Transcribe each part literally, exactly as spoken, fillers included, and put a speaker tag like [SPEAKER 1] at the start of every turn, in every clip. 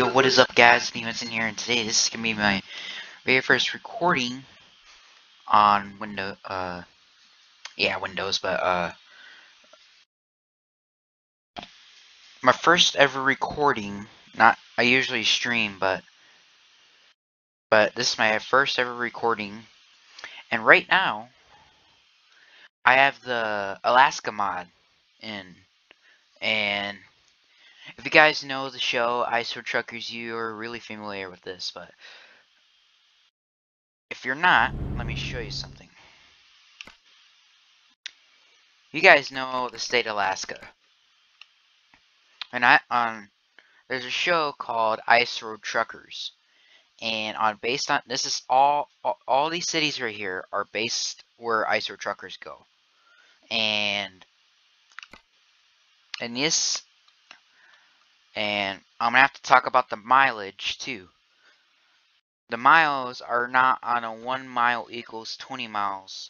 [SPEAKER 1] Yo, what is up, guys? Steven's in here, and today this is gonna be my very first recording on Windows. Uh, yeah, Windows, but uh, my first ever recording. Not I usually stream, but but this is my first ever recording, and right now I have the Alaska mod in, and if you guys know the show Ice Road Truckers, you are really familiar with this, but if you're not, let me show you something. You guys know the state of Alaska, and I on there's a show called Ice Road Truckers, and on based on this is all, all all these cities right here are based where Ice Road Truckers go, and and this and I'm gonna have to talk about the mileage too. The miles are not on a one mile equals twenty miles.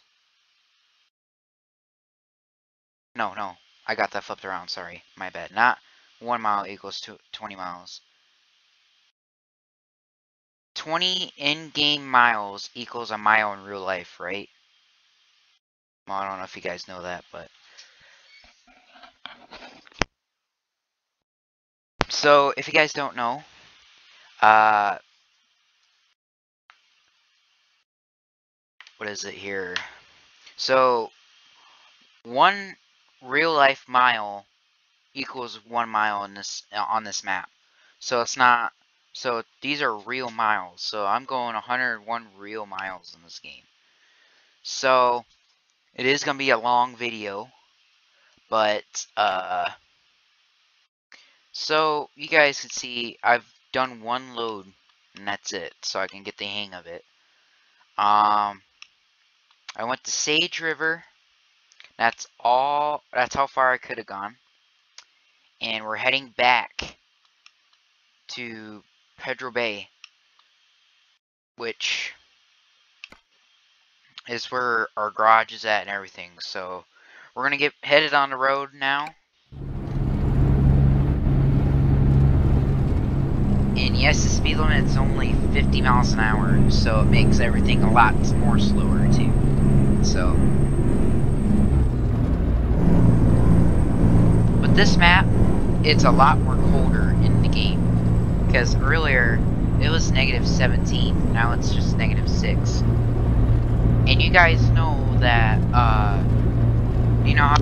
[SPEAKER 1] No, no, I got that flipped around. Sorry, my bad. Not one mile equals to twenty miles. twenty in-game miles equals a mile in real life, right? Well, I don't know if you guys know that, but so if you guys don't know, uh, what is it here? So one real life mile equals one mile in this on this map. So it's not. So these are real miles. So I'm going one hundred one real miles in this game. So it is gonna be a long video, but uh, so you guys can see I've done one load and that's it. So I can get the hang of it. Um, I went to Sage River. That's all. That's how far I could have gone. And we're heading back to Pedro Bay, which is where our garage is at and everything. So we're gonna get headed on the road now. And yes, the speed limit is only fifty miles an hour, so it makes everything a lot more slower too. So, with this map, it's a lot more colder in the game, because earlier it was negative seventeen, now it's just negative six. And you guys know that, uh, you know how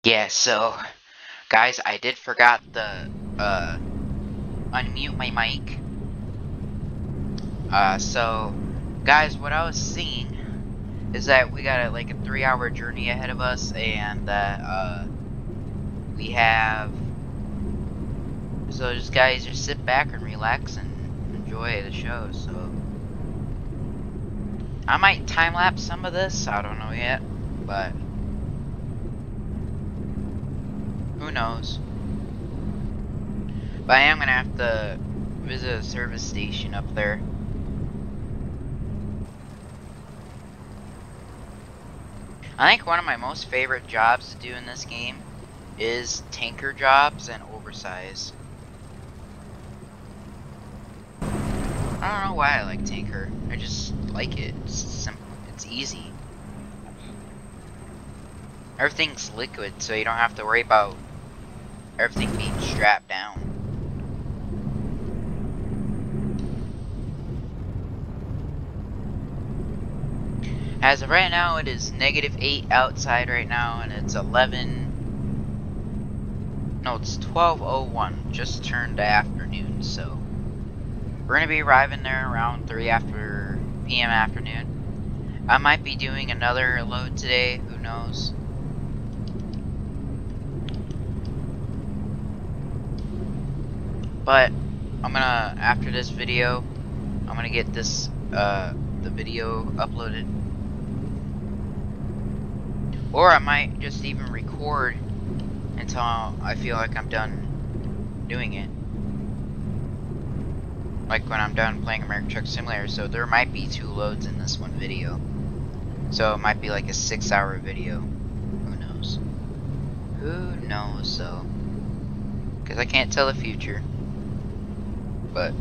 [SPEAKER 1] Yeah, so guys, I did forgot the uh unmute my mic. Uh so guys, what I was seeing is that we got a, like a three hour journey ahead of us, and that uh we have so just guys just sit back and relax and enjoy the show. So I might time lapse some of this, I don't know yet, but who knows. But I am gonna have to visit a service station up there. I think one of my most favorite jobs to do in this game is tanker jobs and oversize. I don't know why I like tanker. I just like it. It's simple. It's easy. Everything's liquid, so you don't have to worry about everything being strapped down. As of right now, it is negative eight outside right now, and it's eleven. No, it's twelve oh one. Just turned to afternoon, so we're gonna be arriving there around three after p m afternoon. I might be doing another load today. Who knows? But I'm gonna, after this video, I'm gonna get this uh the video uploaded. Or I might just even record until I feel like I'm done doing it. Like when I'm done playing American Truck Simulator. So there might be two loads in this one video. So it might be like a six hour video. Who knows? Who knows though? Because I can't tell the future. But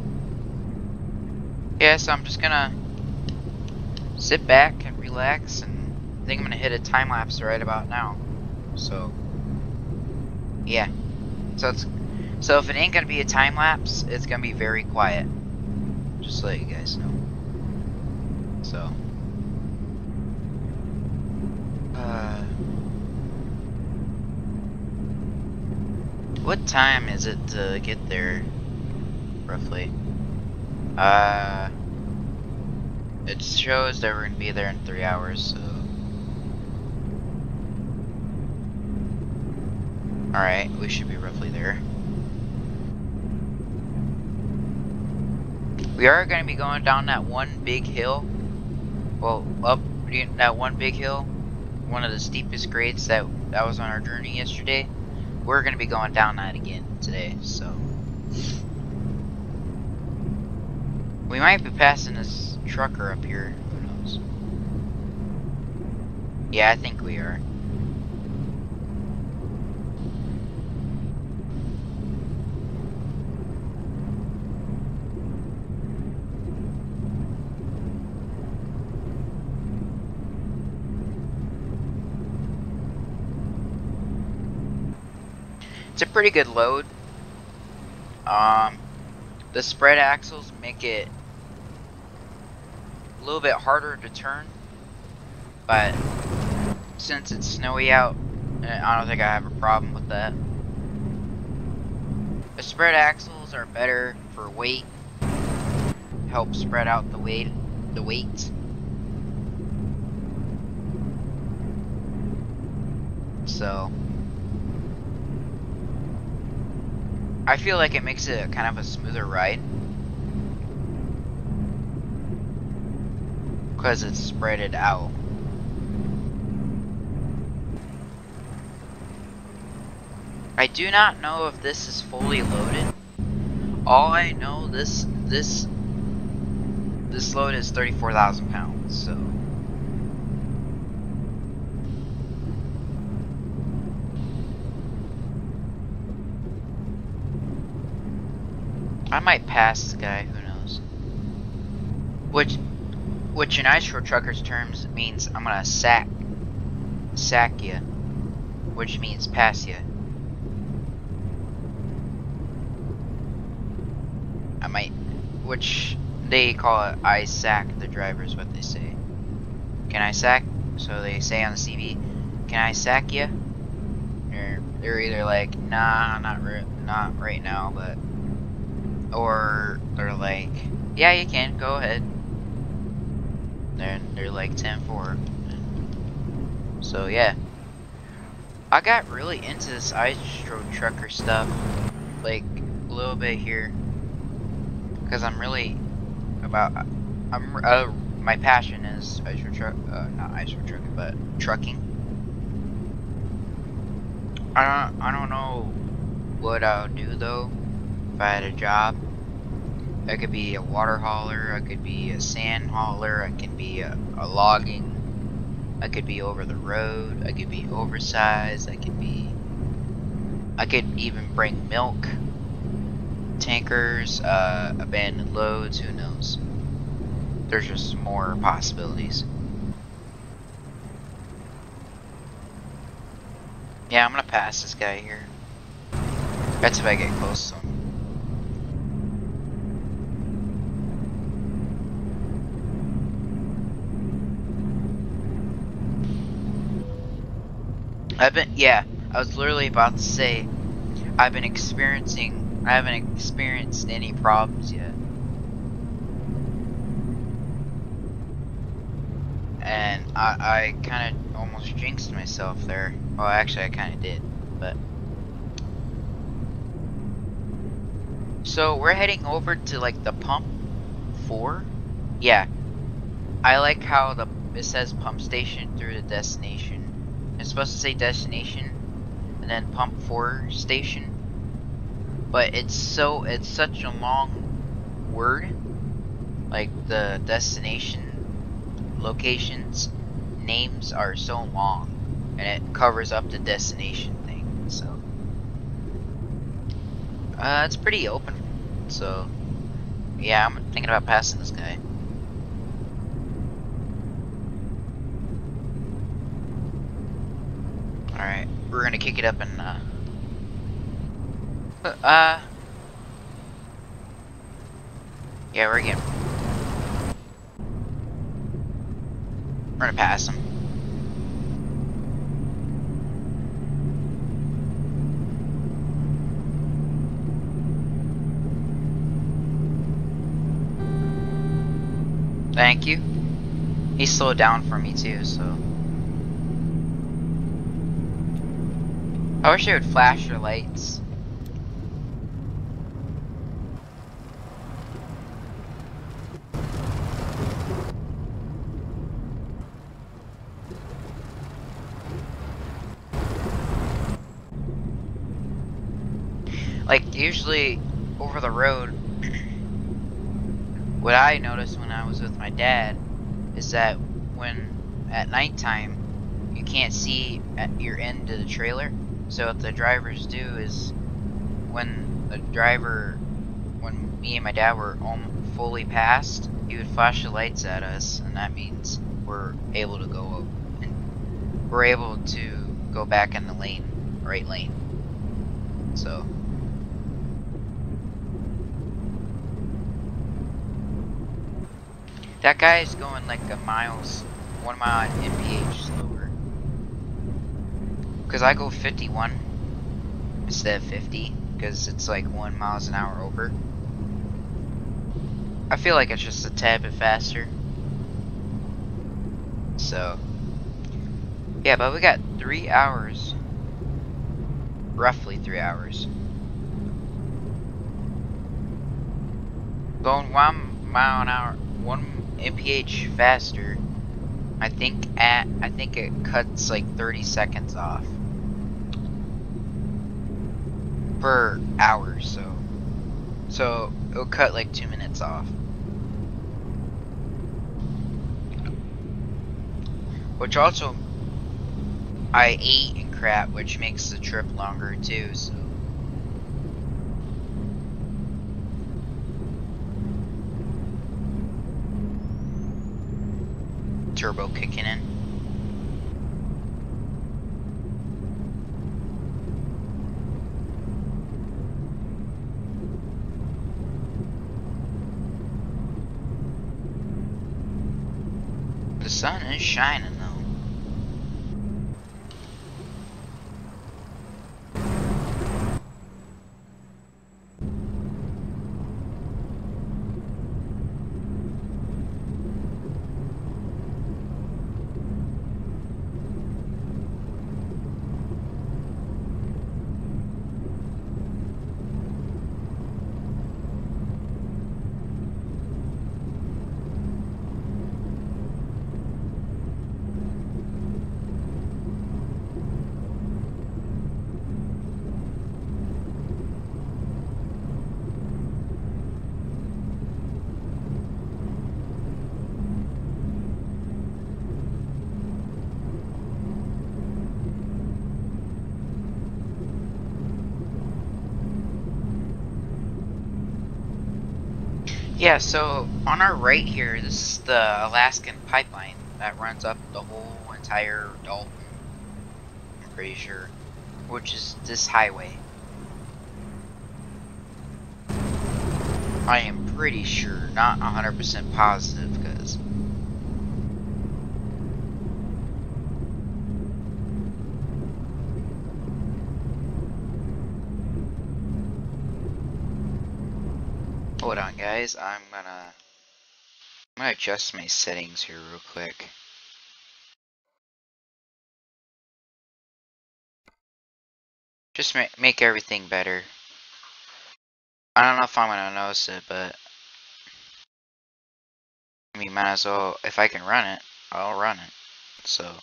[SPEAKER 1] yeah, so I'm just gonna sit back and relax, and I think I'm gonna hit a time lapse right about now. So yeah, so it's so if it ain't gonna be a time lapse, it's gonna be very quiet. Just to let you guys know. So uh, what time is it to get there, roughly? Uh, it shows that we're gonna be there in three hours. So. Alright, we should be roughly there. We are going to be going down that one big hill. Well, up that one big hill. One of the steepest grades that, that was on our journey yesterday. We're going to be going down that again today, so. We might be passing this trucker up here. Who knows? Yeah, I think we are. It's a pretty good load. Um, the spread axles make it a little bit harder to turn, but since it's snowy out, I don't think I have a problem with that. The spread axles are better for weight, help spread out the weight, the weight. So I feel like it makes it kind of a smoother ride because it's spreaded out. I do not know if this is fully loaded. All I know, this this this load is thirty-four thousand pounds. So I might pass the guy, who knows. Which, which in ice road truckers terms means I'm gonna sack, sack ya, which means pass ya. I might, which they call it, I sack the driver is what they say. Can I sack? So they say on the C V, can I sack ya? they're either like, nah, not re not right now, but, or they're like, yeah, you can, go ahead. Then they're like ten four. So yeah, I got really into this ice road trucker stuff, like a little bit here, because I'm really about, I'm, uh, my passion is ice road truck, uh, not ice road trucking, but trucking. I don't, I don't know what I would do though if I had a job. I could be a water hauler, I could be a sand hauler, I could be a, a logging, I could be over the road, I could be oversized, I could be, I could even bring milk, tankers, uh, abandoned loads, who knows. There's just more possibilities. Yeah, I'm gonna pass this guy here. That's if I get close to him. I've been, yeah, I was literally about to say, I've been experiencing, I haven't experienced any problems yet. And I, I kind of almost jinxed myself there. Well, actually, I kind of did, but. So, we're heading over to, like, the pump four? Yeah. I like how the it says pump station through the destination. It's supposed to say destination, and then pump four station. But it's so, it's such a long word. Like, the destination locations names are so long, and it covers up the destination thing, so uh, it's pretty open. So yeah, I'm thinking about passing this guy. Alright, we're gonna kick it up and uh uh yeah, we're getting, we're gonna pass him. Thank you. He slowed down for me too, so. I wish they would flash their lights. Like, usually over the road, what I noticed when I was with my dad is that when at nighttime you can't see at your end of the trailer. So what the drivers do is when the driver, when me and my dad were almost fully past, he would flash the lights at us, and that means we're able to go and we're able to go back in the lane, right lane. So. That guy is going like a miles, one mile at M P H slower. Cause I go fifty-one instead of fifty, cause it's like one miles an hour over. I feel like it's just a tad bit faster. So, yeah, but we got three hours, roughly three hours. Going one mile an hour, one M P H faster. I think at I think it cuts like thirty seconds off per hour, so so it'll cut like two minutes off. Which also I ate and crap, which makes the trip longer too, so. Turbo kicking in. The sun is shining though. Yeah, so on our right here, this is the Alaskan pipeline that runs up the whole entire Dalton, I'm pretty sure, which is this highway. I am pretty sure, not one hundred percent positive, because hold on, guys. I'm gonna I'm gonna adjust my settings here real quick. Just ma make everything better. I don't know if I'm gonna notice it, but I mean, might as well. If I can run it, I'll run it. So.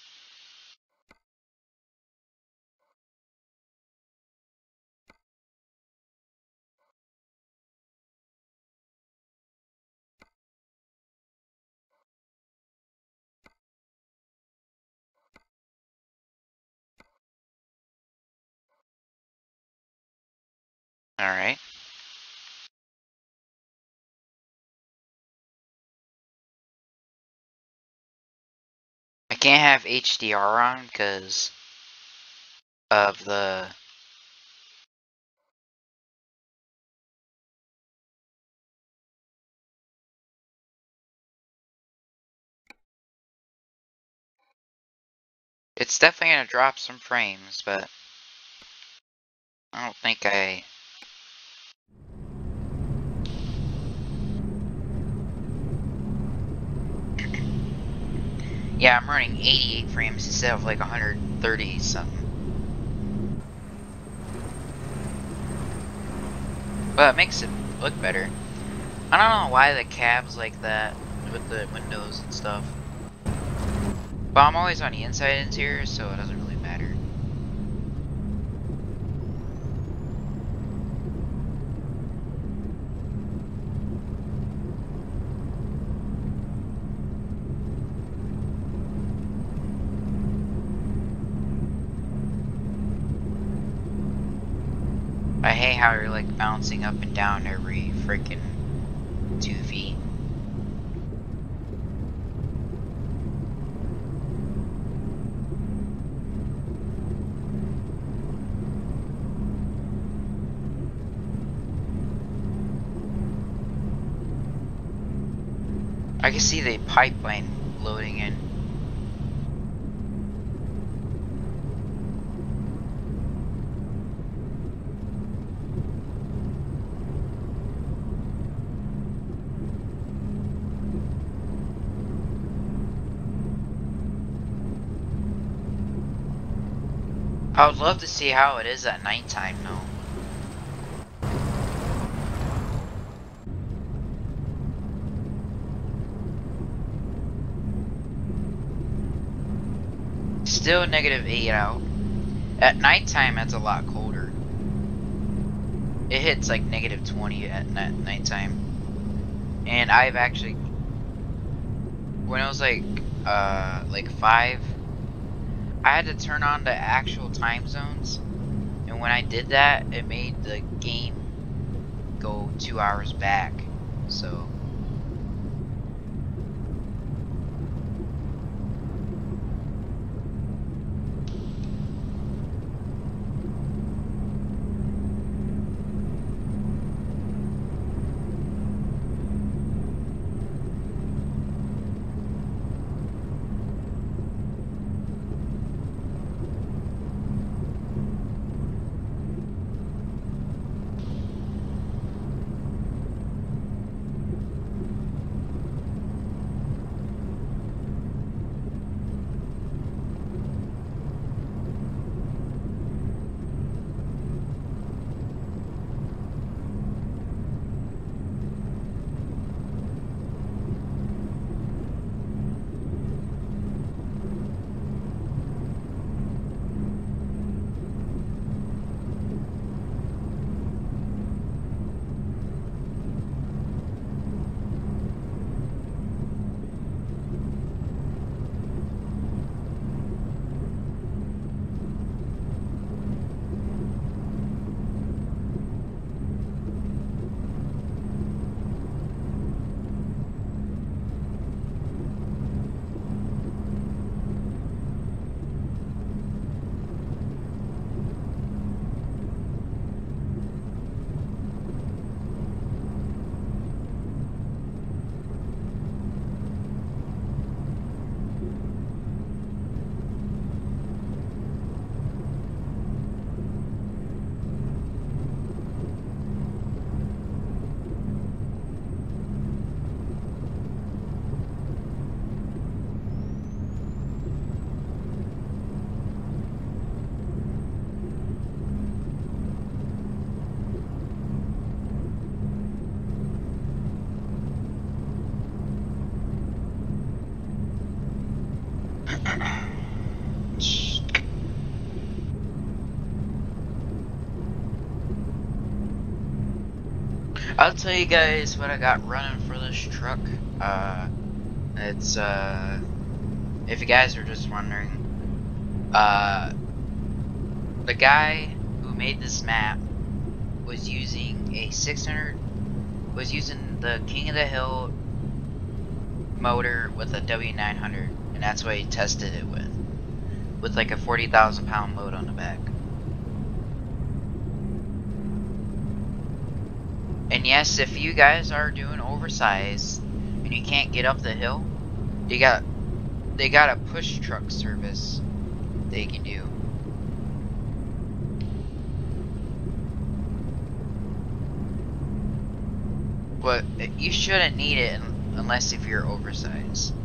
[SPEAKER 1] Alright. I can't have H D R on because of the... It's definitely gonna drop some frames, but I don't think I... Yeah, I'm running eighty-eight frames instead of like one hundred thirty something. But it makes it look better. I don't know why the cab's like that with the windows and stuff. But I'm always on the inside interior, so it doesn't really matter. I hate how you're like bouncing up and down every freaking two feet. I can see the pipeline loading in. I would love to see how it is at nighttime though. Still negative eight out. At nighttime, that's a lot colder. It hits like negative twenty at nighttime. And I've actually, when it was like, uh, like five, I had to turn on the actual time zones. And when I did that, it made the game go two hours back. So. I'll tell you guys what I got running for this truck. Uh, it's, uh, if you guys are just wondering, uh, the guy who made this map was using a six hundred, was using the King of the Hill motor with a W nine hundred, and that's what he tested it with, with like a forty thousand pound load on the back. And yes, if you guys are doing oversized and you can't get up the hill, you got they got a push truck service they can do. But you shouldn't need it unless if you're oversized.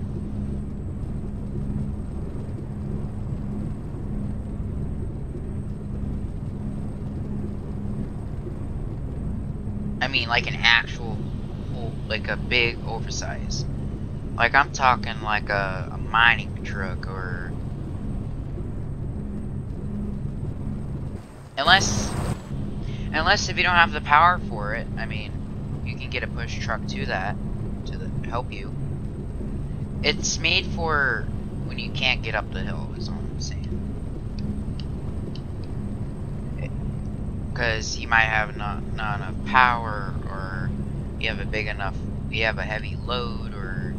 [SPEAKER 1] I mean, like an actual, like a big oversize. Like I'm talking like a, a mining truck, or unless, unless if you don't have the power for it. I mean, you can get a push truck to that to the, help you. It's made for when you can't get up the hill, is all I'm saying. Because you might have not not enough power, or you have a big enough, you have a heavy load, or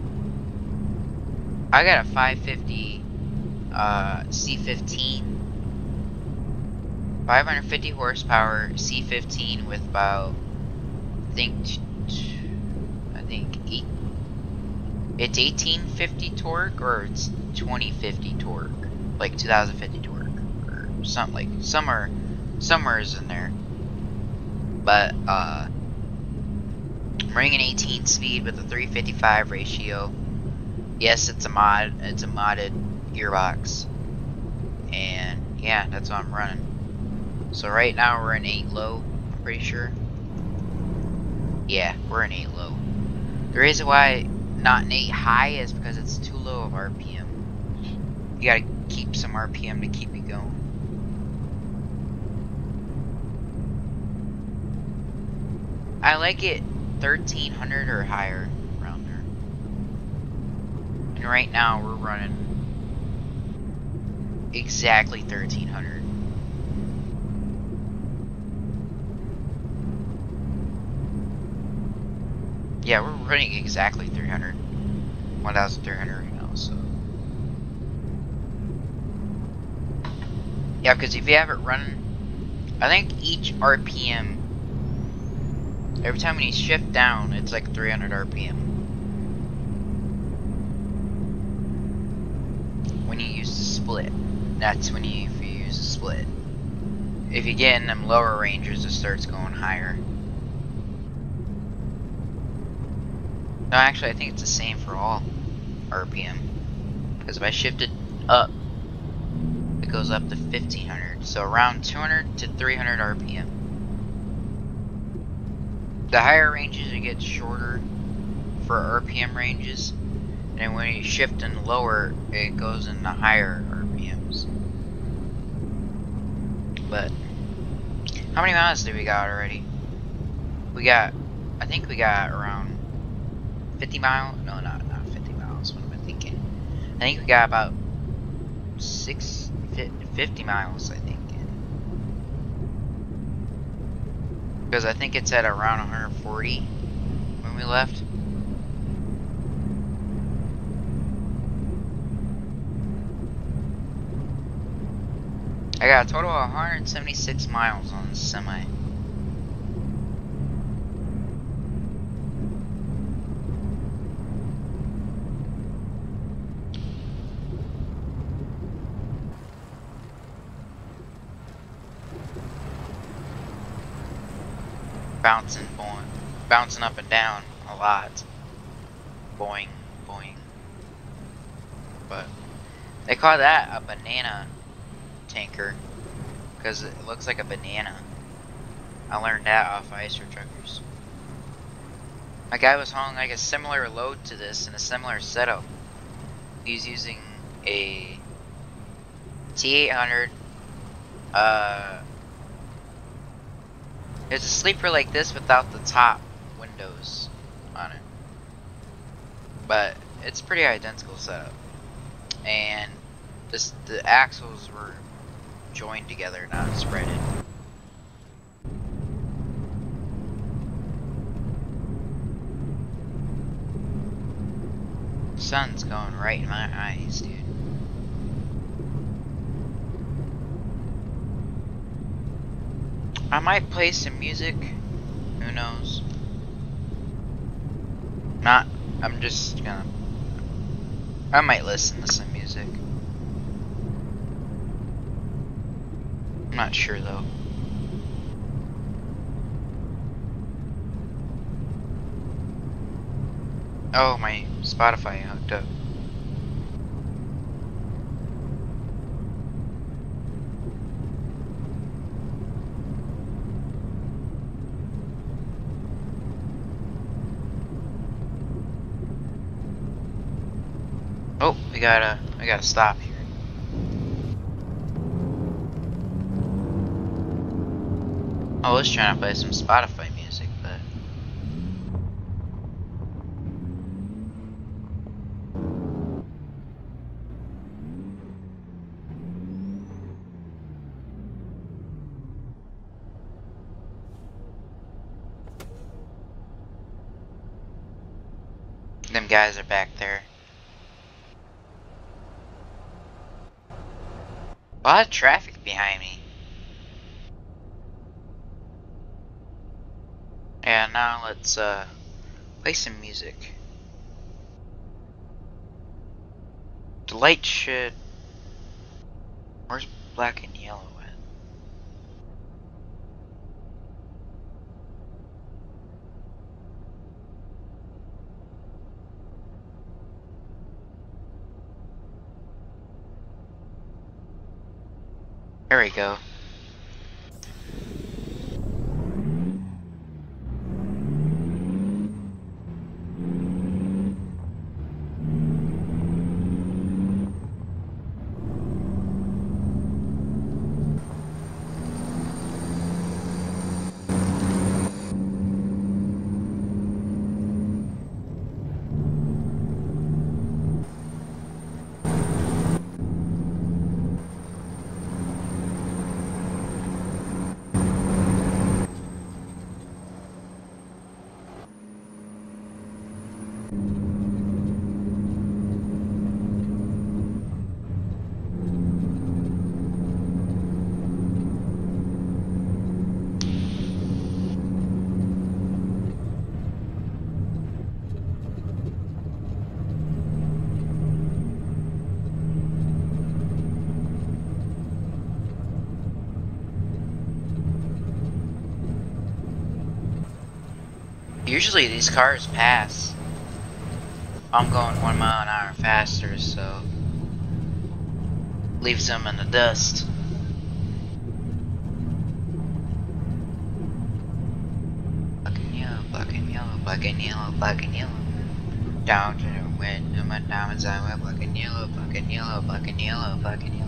[SPEAKER 1] I got a five fifty uh, C fifteen, five hundred fifty horsepower C fifteen with about, I think, I think eight, it's eighteen fifty torque, or it's twenty fifty torque, like two thousand fifty torque, or something, like somewhere. Somewhere is in there, but uh, I'm running an eighteen speed with a three fifty-five ratio. Yes, it's a mod. It's a modded gearbox, and yeah, that's what I'm running. So right now we're in eight low. I'm pretty sure. Yeah, we're in eight low. The reason why not in eight high is because it's too low of R P M. You gotta keep some R P M to keep it going. I like it thirteen hundred or higher, around there. And right now we're running exactly thirteen hundred. Yeah, we're running exactly three hundred. one thousand three hundred right now, so. Yeah, because if you have it running, I think each R P M, every time when you shift down, it's like three hundred R P M. When you use the split, that's when you, if you use the split. If you get in them lower ranges, it starts going higher. No, actually, I think it's the same for all R P M. Because if I shift it up, it goes up to fifteen hundred. So around two hundred to three hundred R P M. The higher ranges, it gets shorter for R P M ranges, and when you shift in lower, it goes into higher R P Ms. But how many miles do we got already? We got, I think we got around fifty miles. No, not not fifty miles. What am I thinking? I think we got about six, fifty miles. I think. Because I think it's at around one hundred forty when we left. I got a total of one hundred seventy-six miles on this semi. Bouncing, boing, bouncing up and down a lot. Boing, boing. But they call that a banana tanker because it looks like a banana. I learned that off Icer Truckers. My guy was hauling like a similar load to this in a similar setup. He's using a T eight hundred, uh, It's a sleeper like this without the top windows on it. But it's pretty identical setup. And this the axles were joined together, not spreaded. Sun's going right in my eyes, dude. I might play some music. Who knows? Not. I'm just gonna. I might listen to some music. I'm not sure though. Oh, my Spotify hooked up. Oh, we gotta, I gotta stop here. I was trying to play some Spotify music, but them guys are back there. A lot of traffic behind me. Yeah, now let's uh play some music. The light should. Where's black and yellow at? There we go. Usually these cars pass. I'm going one mile an hour faster, so leaves them in the dust. Black and yellow, black and yellow, black and yellow, black and yellow. Down to the wind, and my diamonds I went black and yellow, black and yellow, black and yellow, black and yellow.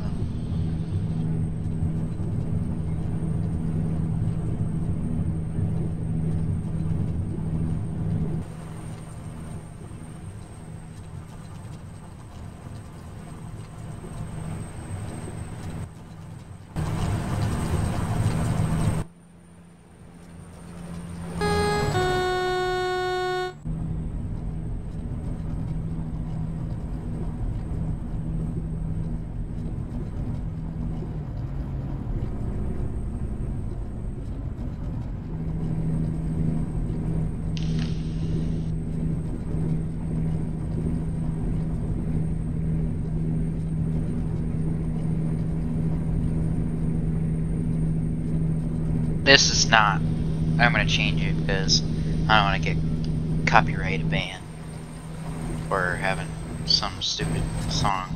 [SPEAKER 1] This is not. I'm gonna change it because I don't want to get copyright banned for having some stupid song.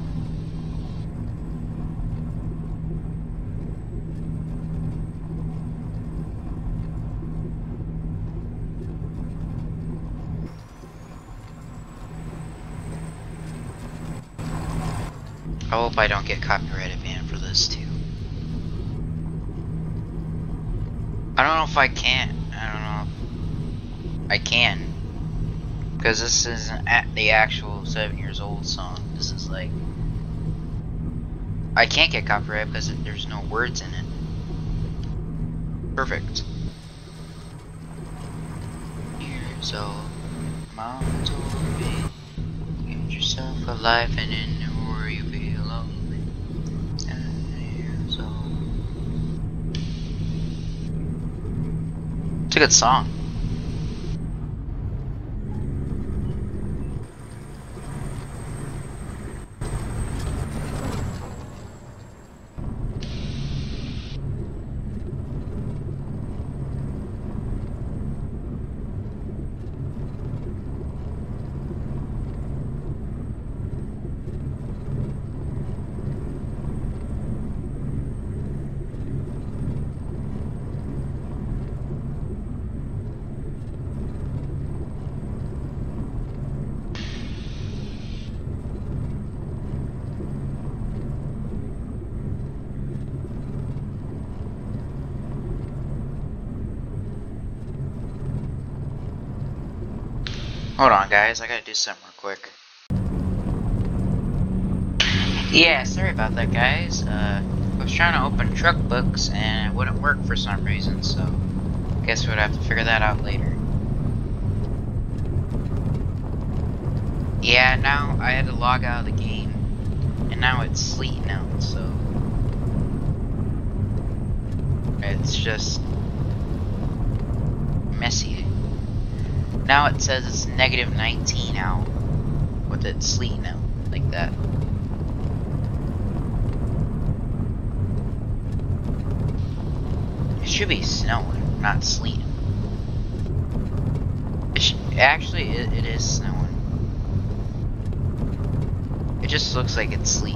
[SPEAKER 1] I hope I don't get copyrighted banned for this too. I don't know if I can. I don't know if I can. Because this isn't at the actual seven years old song. This is like... I can't get copyright because there's no words in it. Perfect. Years old, Mom told me, get yourself a life and in the war you'll be lonely. Ten years old. It's a good song. Hold on, guys. I gotta do something real quick. Yeah, sorry about that, guys. Uh, I was trying to open truck books and it wouldn't work for some reason, so guess we'd have to figure that out later. Yeah, now I had to log out of the game, and now it's sleeting out, so it's just messy. Now it says it's negative nineteen out with it sleeting out like that. It should be snowing, not sleeting. It sh actually, it, it is snowing. It just looks like it's sleeting.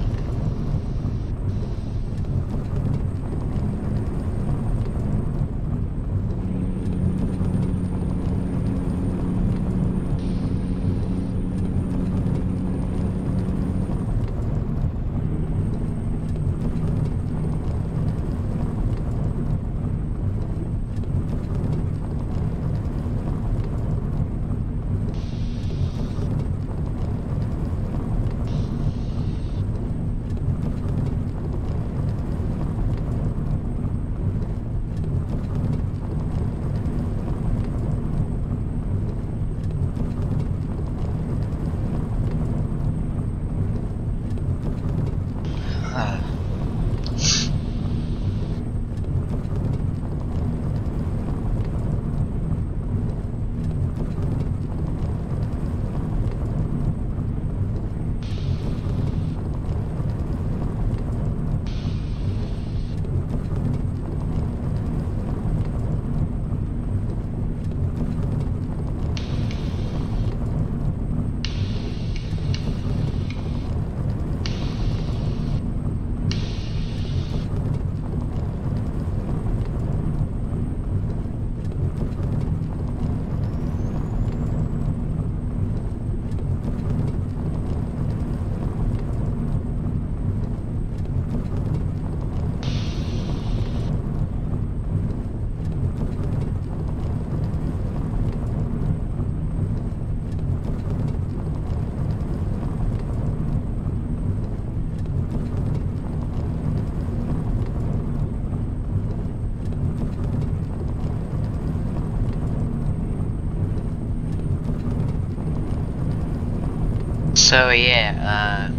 [SPEAKER 1] So yeah, uh,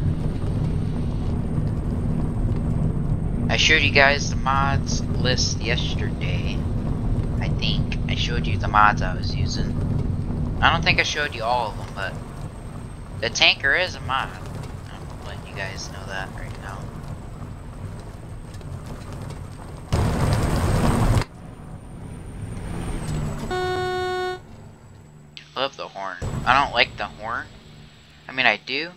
[SPEAKER 1] I showed you guys the mods list yesterday. I think I showed you the mods I was using. I don't think I showed you all of them, but the tanker is a mod. I'm letting you guys know that right now. I love the horn. I don't like the horn. I mean, I do.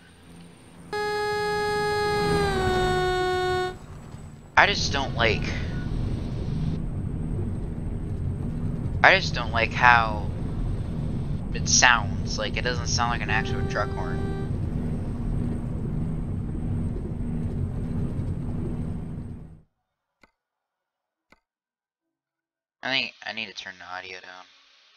[SPEAKER 1] I just don't like... I just don't like how it sounds. Like, it doesn't sound like an actual truck horn. I think I need to turn the audio down.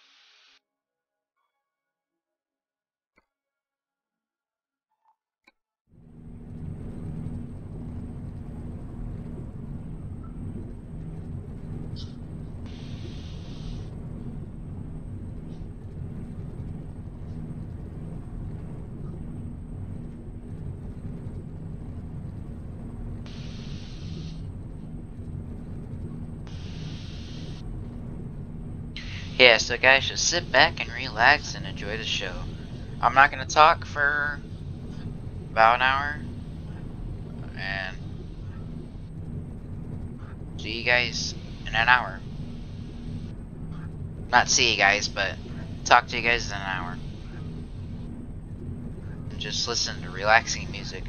[SPEAKER 1] Yeah, so guys, just sit back and relax and enjoy the show. I'm not gonna talk for about an hour, and see you guys in an hour. Not see you guys, but talk to you guys in an hour. And just listen to relaxing music.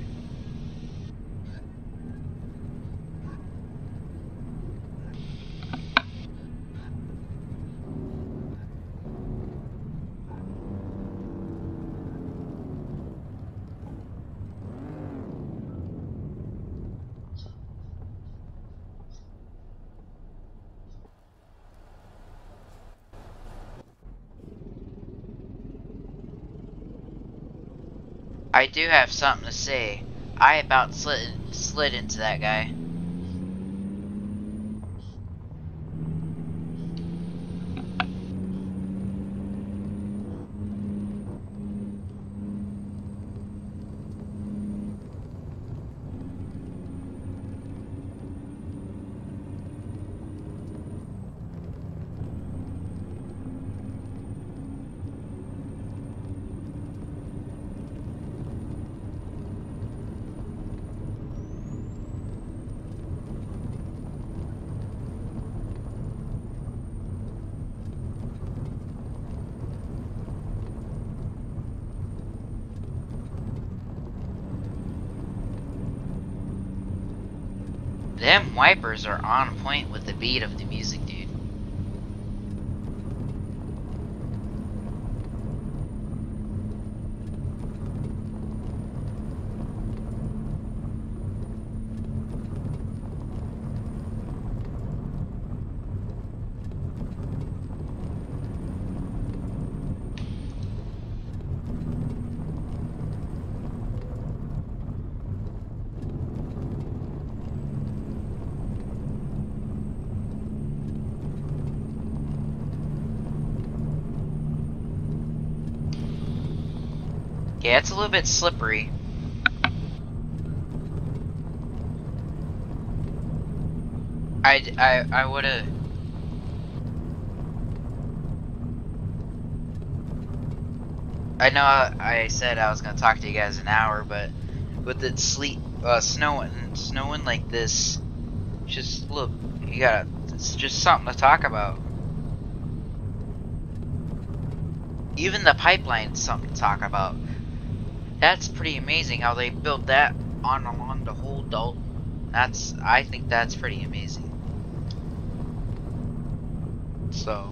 [SPEAKER 1] I do have something to say. I about slid, slid into that guy. Them wipers are on point with the beat of the music, dude. Yeah, it's a little bit slippery. I, I, I would've... I know I said I was gonna talk to you guys an hour, but with it sleet, uh, snowing, snowing like this, just look, you gotta, it's just something to talk about. Even the pipeline's something to talk about. That's pretty amazing how they built that on along the whole Dalton. That's, I think that's pretty amazing. So.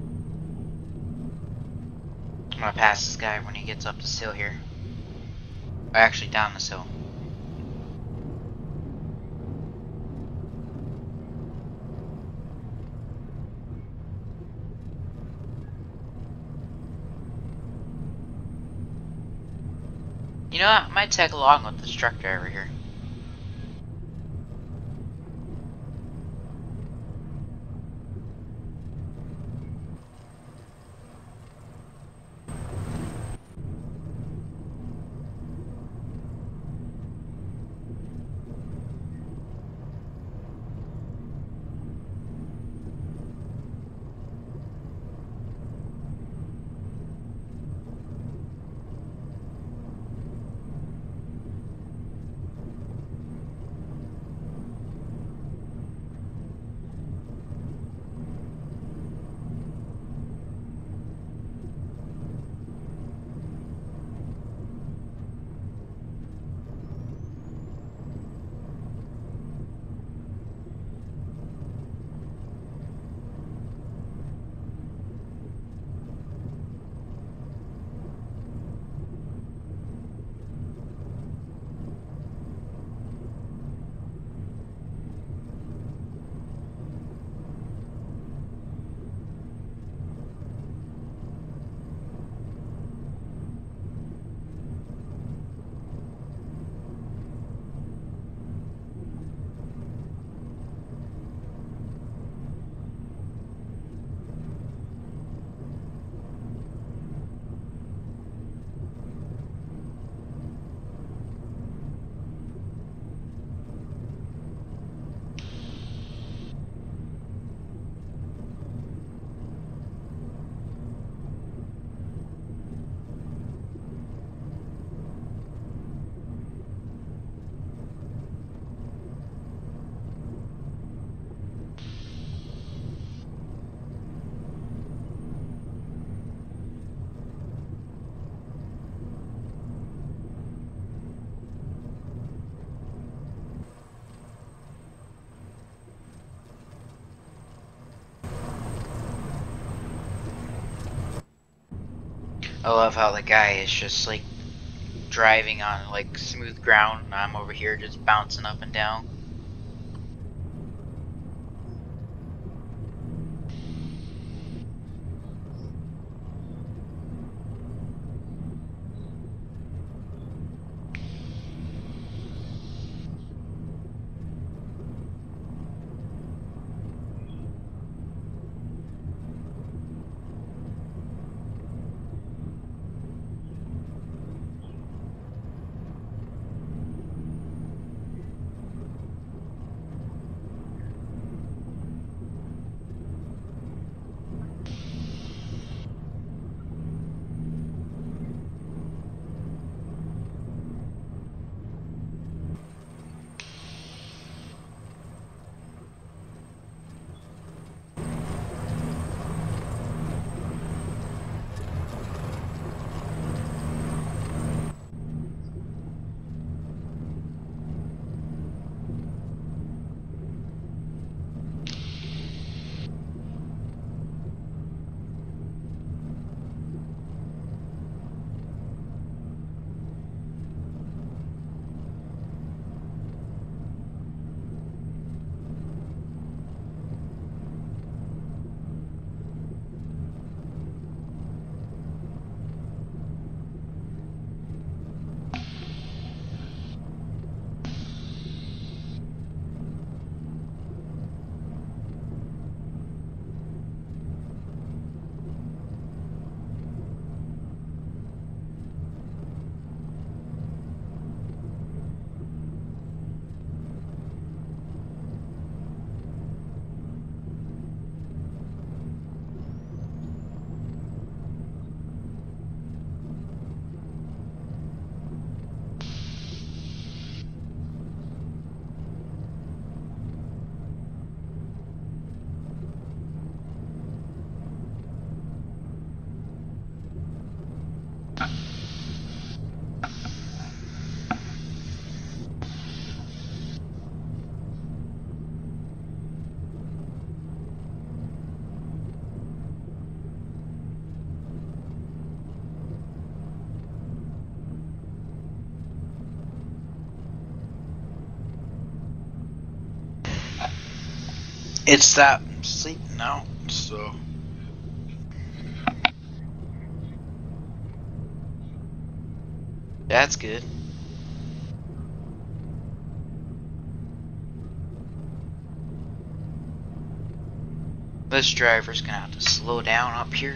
[SPEAKER 1] I'm gonna pass this guy when he gets up this hill here. Actually, down this hill. You know what? I might tag along with this truck driver here. I love how the guy is just like driving on like smooth ground and I'm over here just bouncing up and down. It's that I'm sleeping now, so. That's good. This driver's gonna have to slow down up here.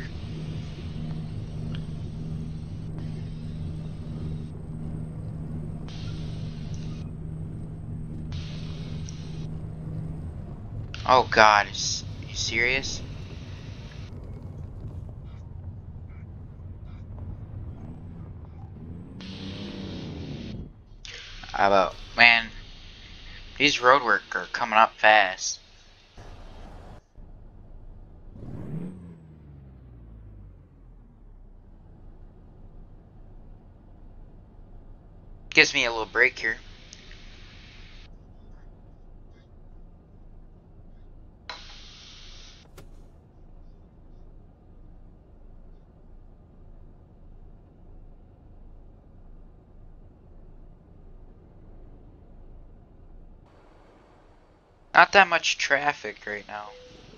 [SPEAKER 1] Oh God, is you serious? How about, man, these roadwork are coming up fast. Gives me a little break here. Not that much traffic right now.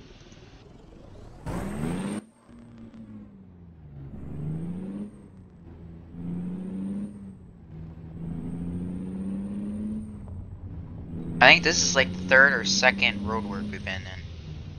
[SPEAKER 1] I think this is like the third or second roadwork we've been in.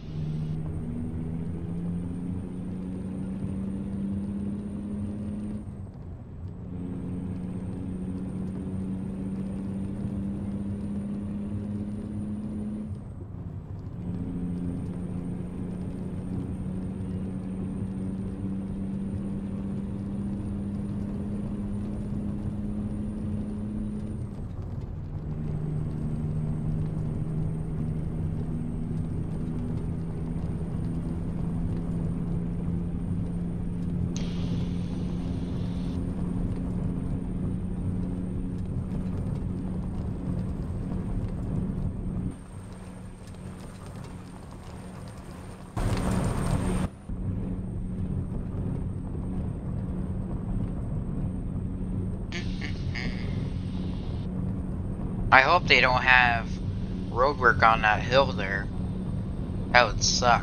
[SPEAKER 1] I hope they don't have roadwork on that hill there. That would suck.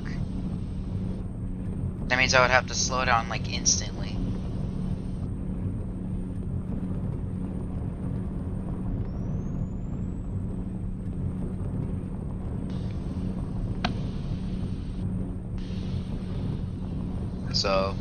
[SPEAKER 1] That means I would have to slow down like instantly. So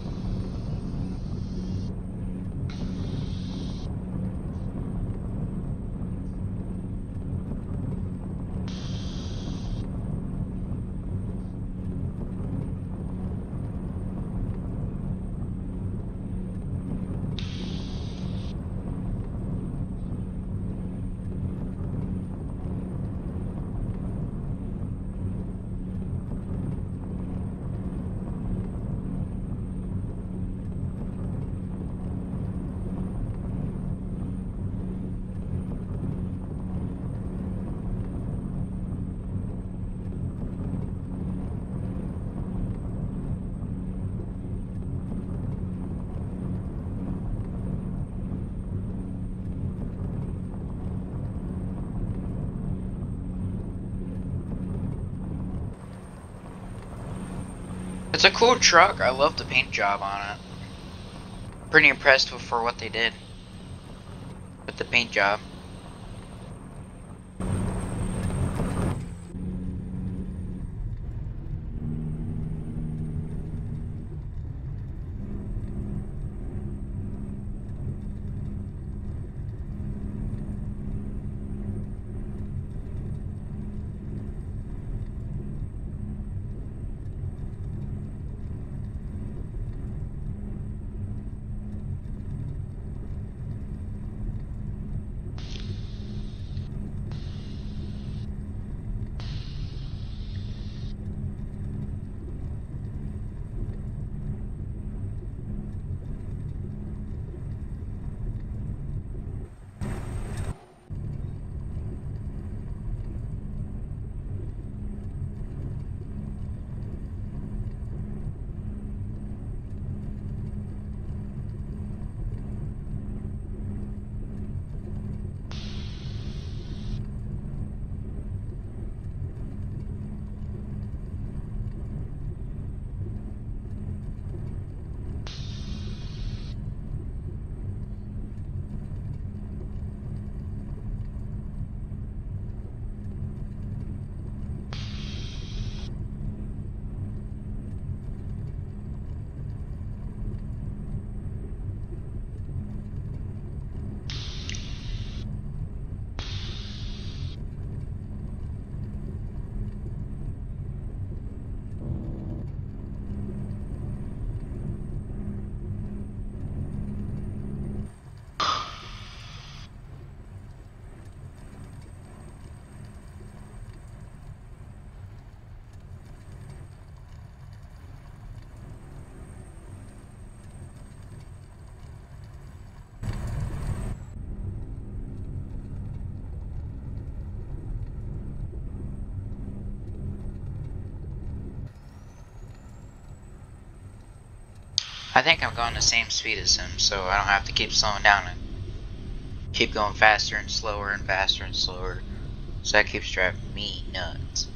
[SPEAKER 1] it's a cool truck. I love the paint job on it. Pretty impressed with for what they did with the paint job. I think I'm going the same speed as him, so I don't have to keep slowing down and keep going faster and slower and faster and slower. So that keeps driving me nuts.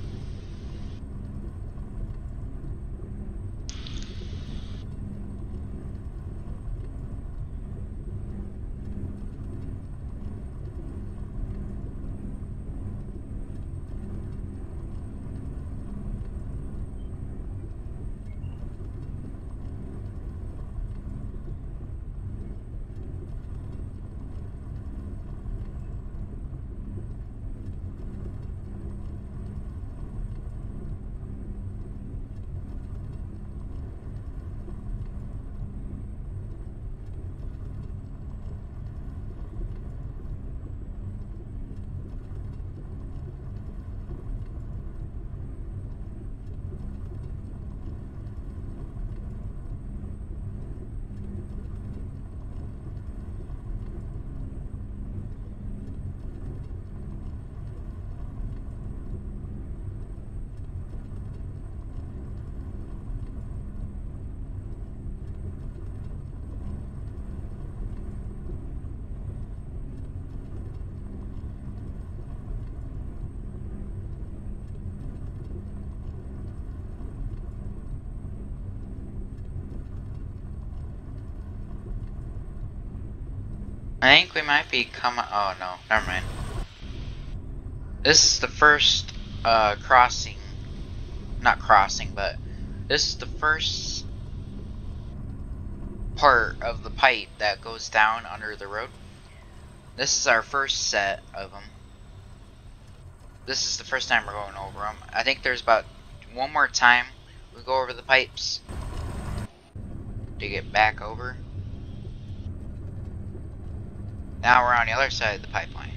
[SPEAKER 1] I think we might be coming. Oh no, never mind. This is the first uh, crossing. Not crossing, but this is the first part of the pipe that goes down under the road. This is our first set of them. This is the first time we're going over them. I think there's about one more time we go over the pipes to get back over. Now we're on the other side of the pipeline.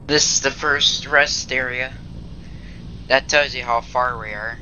[SPEAKER 1] This is the first rest area. That tells you how far we are.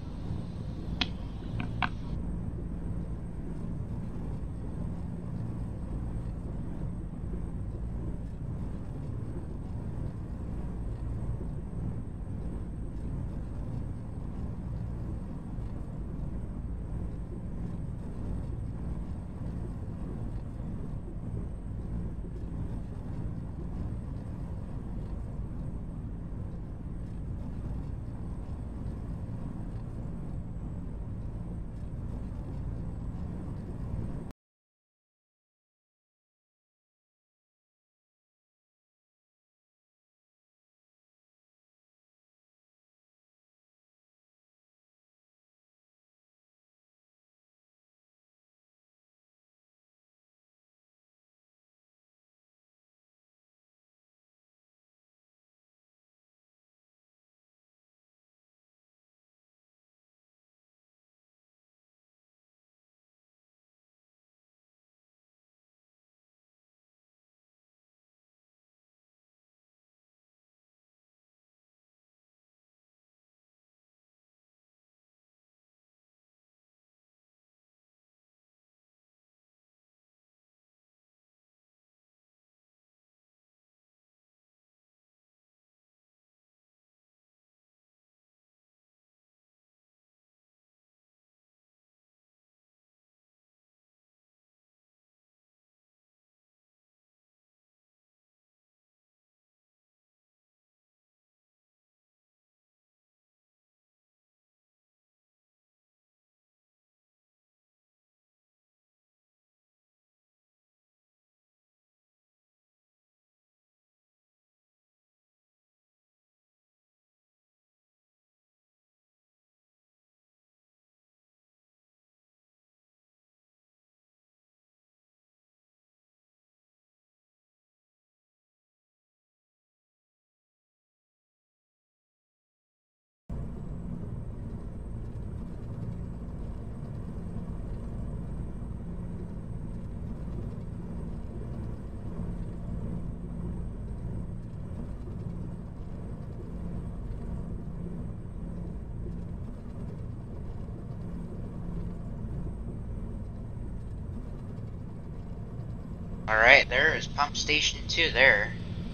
[SPEAKER 1] Alright, there is pump station two there.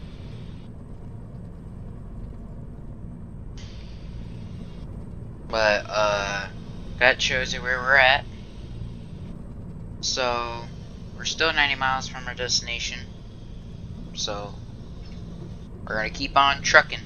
[SPEAKER 1] But, uh, that shows you where we're at. So, we're still ninety miles from our destination. So, we're gonna keep on trucking.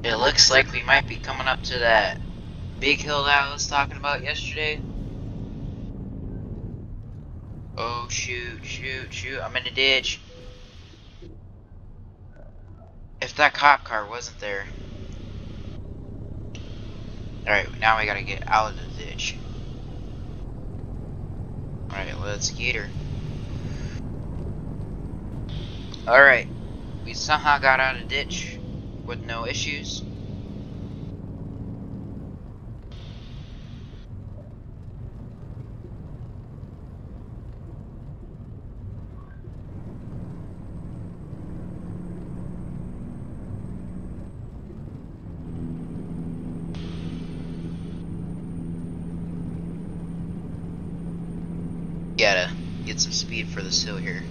[SPEAKER 1] It looks like we might be coming up to that big hill that I was talking about yesterday. Oh shoot, shoot, shoot, I'm in a ditch. If that cop car wasn't there. Alright, now we gotta get out of the ditch. Alright, let's get her. Alright, we somehow got out of the ditch with no issues. Gotta get some speed for this hill here.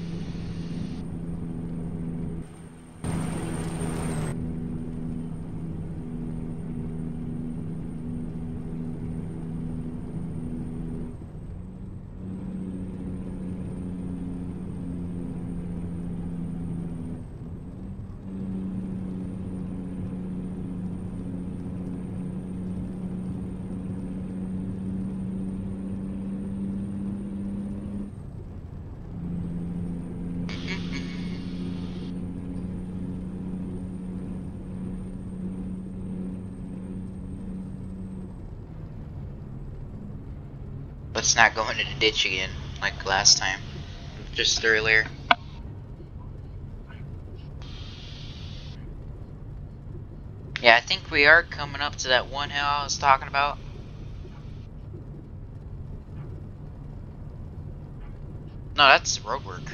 [SPEAKER 1] Let's not go into the ditch again, like last time. Just earlier. Yeah, I think we are coming up to that one hill I was talking about. No, that's road work.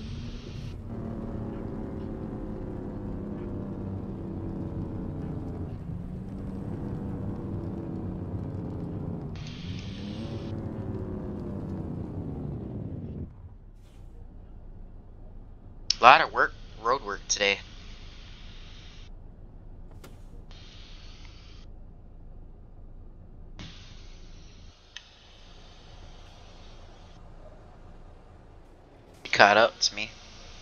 [SPEAKER 1] A lot of work, road work today. You caught up to me.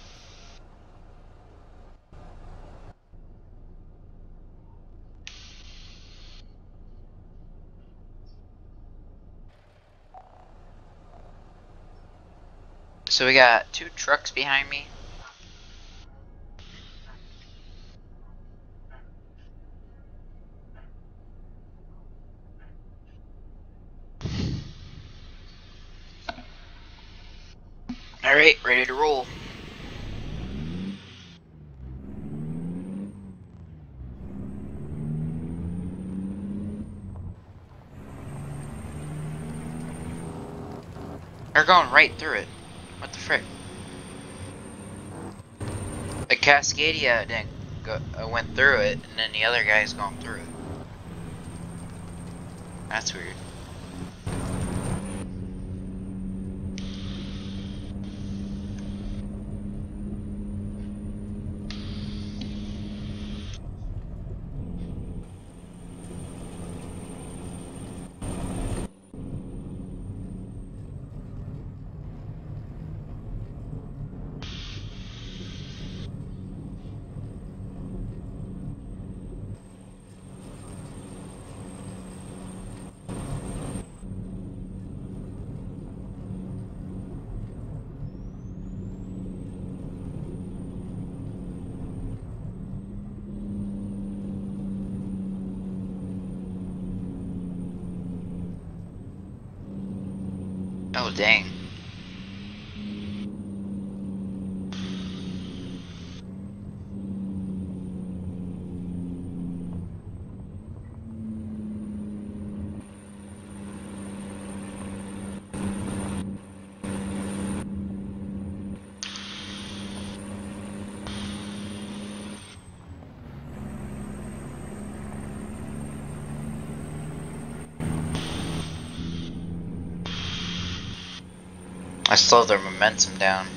[SPEAKER 1] So we got two trucks behind me. Alright, ready to roll. They're going right through it. What the frick? The Cascadia didn't go, uh, went through it, and then the other guy's going through it. That's weird. Oh, dang. I slowed their momentum down.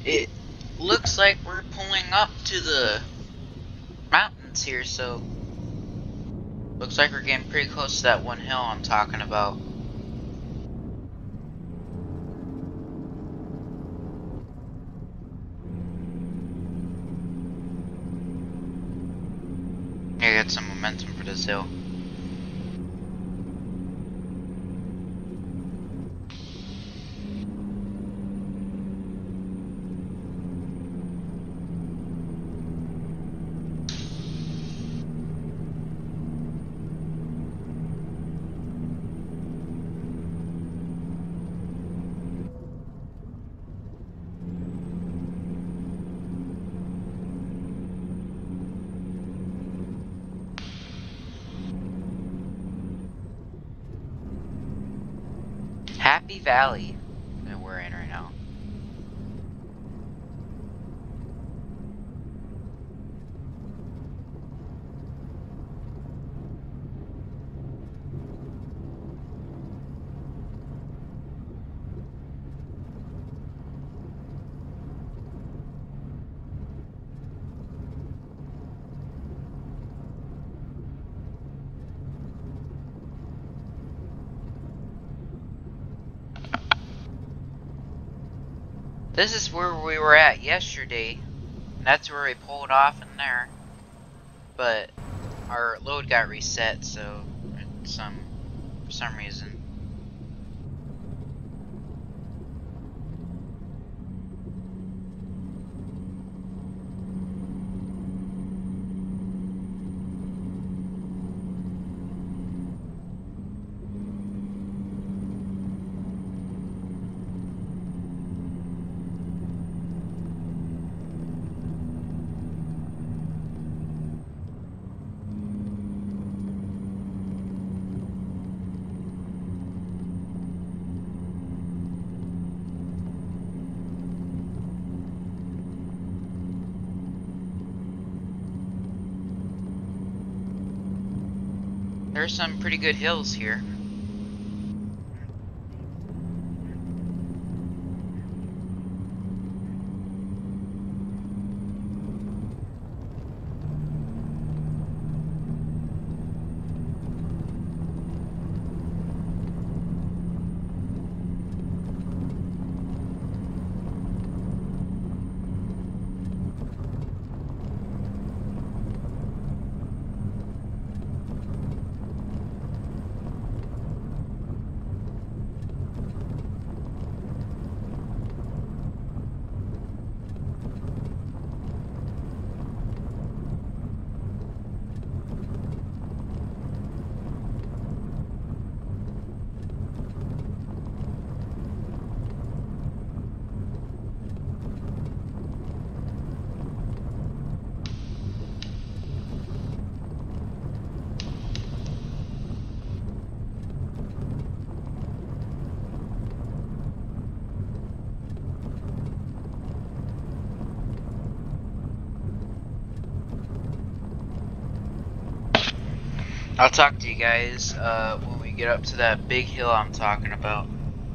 [SPEAKER 1] It looks like we're pulling up to the mountains here, so looks like we're getting pretty close to that one hill I'm talking about. I got some momentum for this hill. Happy Valley that we're in right now. This is where we were at yesterday. And that's where we pulled off in there. But our load got reset, so some for some reason. There's some pretty good hills here. I'll talk to you guys uh, when we get up to that big hill I'm talking about.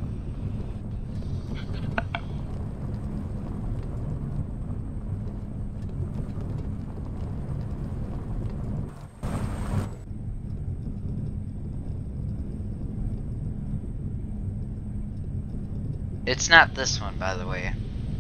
[SPEAKER 1] It's not this one, by the way.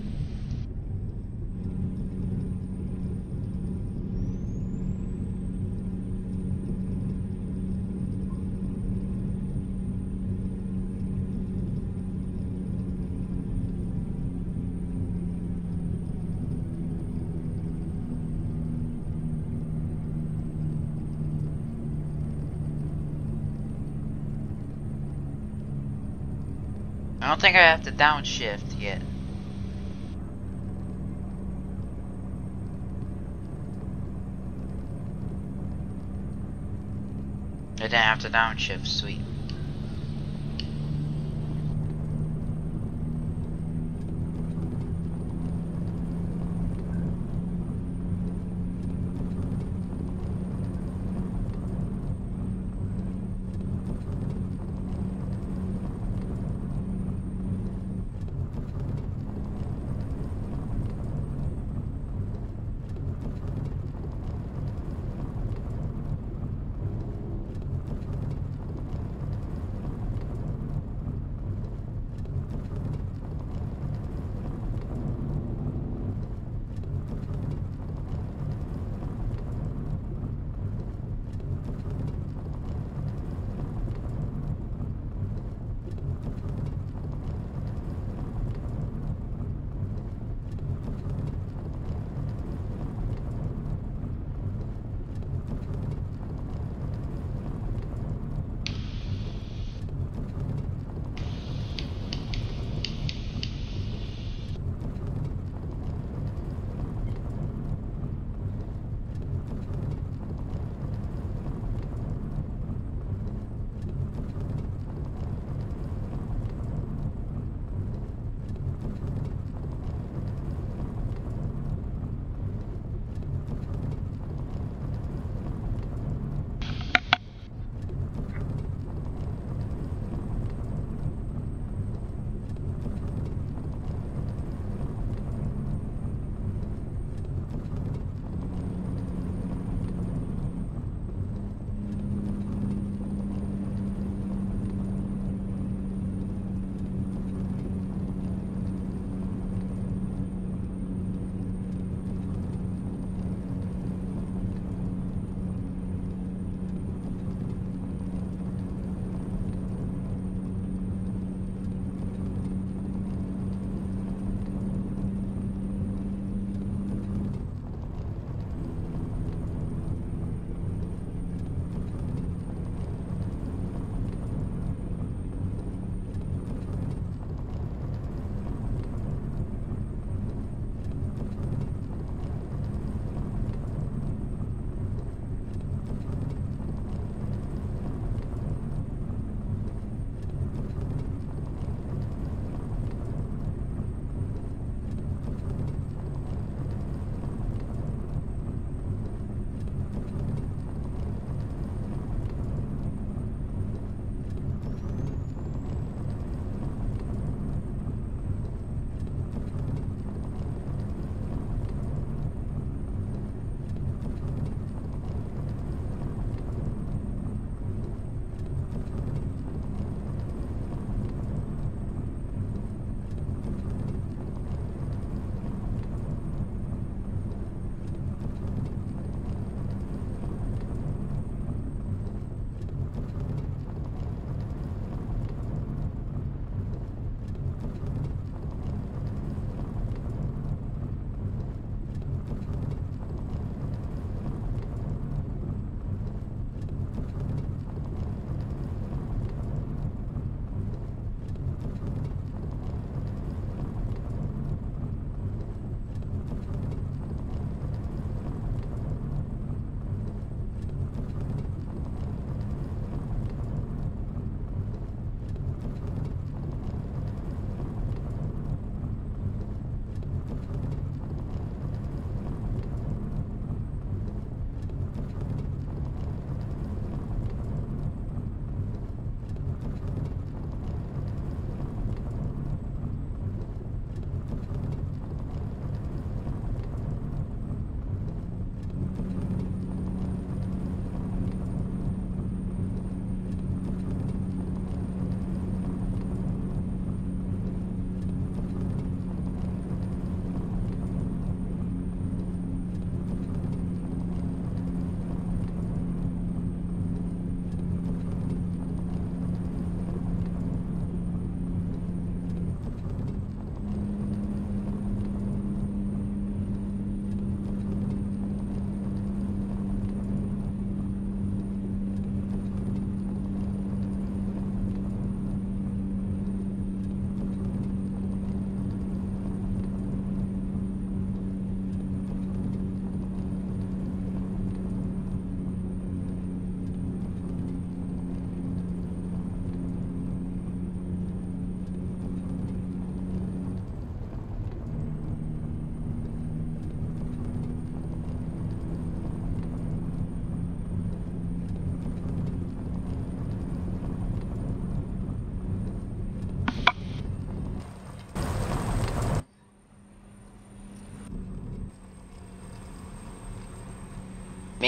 [SPEAKER 1] I don't think I have to downshift yet. I didn't have to downshift, sweet.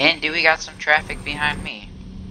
[SPEAKER 1] And do we got some traffic behind me?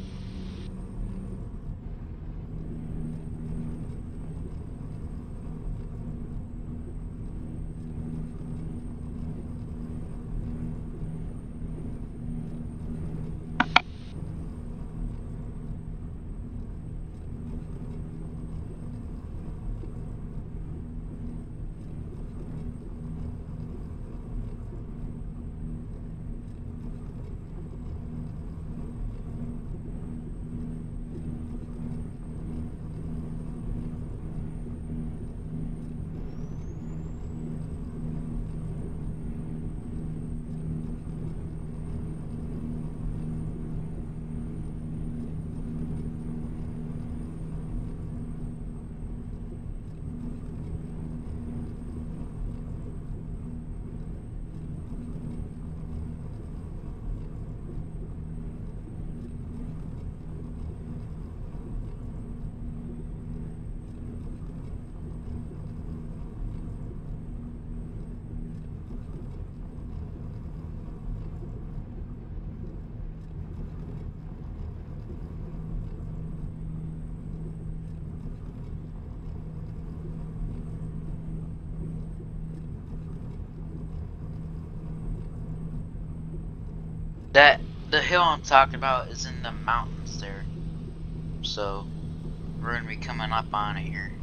[SPEAKER 1] That the hill I'm talking about is in the mountains there. So we're gonna be coming up on it here.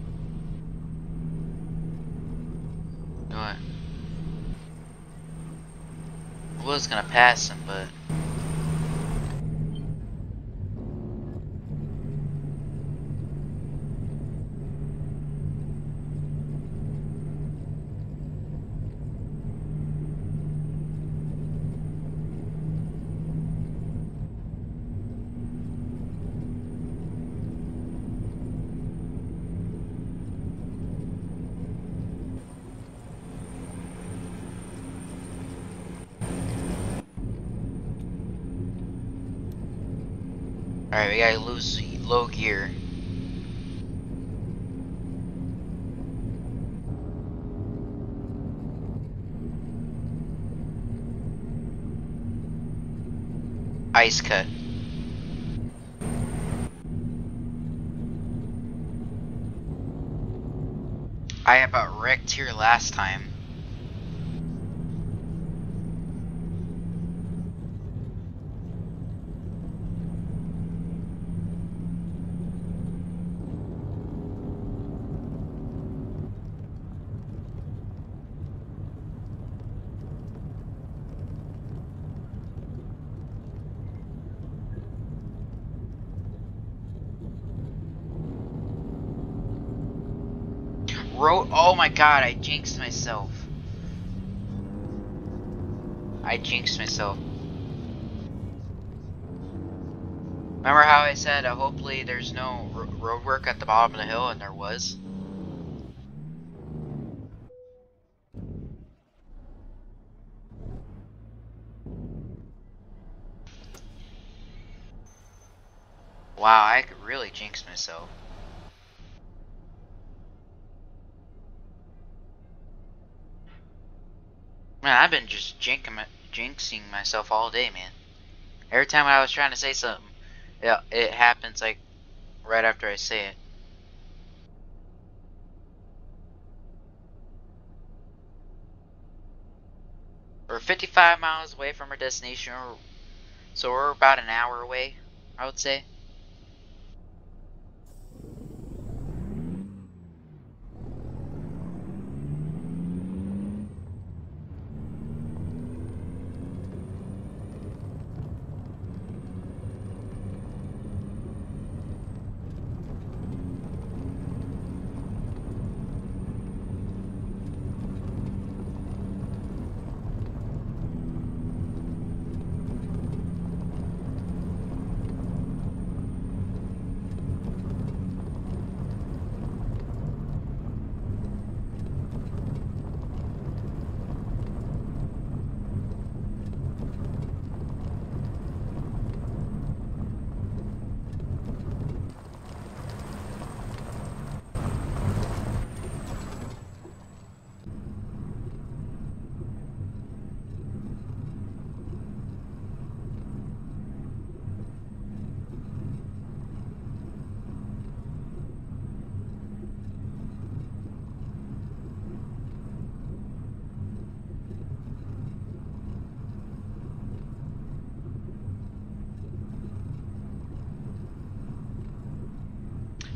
[SPEAKER 1] What? I was gonna pass him, but alright, we gotta lose low gear. Ice cut. I about wrecked here last time. Road. Oh my god, I jinxed myself. I jinxed myself. Remember how I said uh, hopefully there's no road work at the bottom of the hill, and there was? Wow, I could really jinx myself. Man, I've been just jinxing, jinxing myself all day, man. Every time I was trying to say something, yeah, it happens like right after I say it. We're fifty-five miles away from our destination, so we're about an hour away, I would say.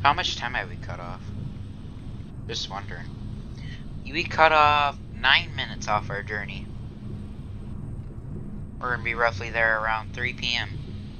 [SPEAKER 1] How much time have we cut off? Just wondering. We cut off nine minutes off our journey. We're gonna be roughly there around three P M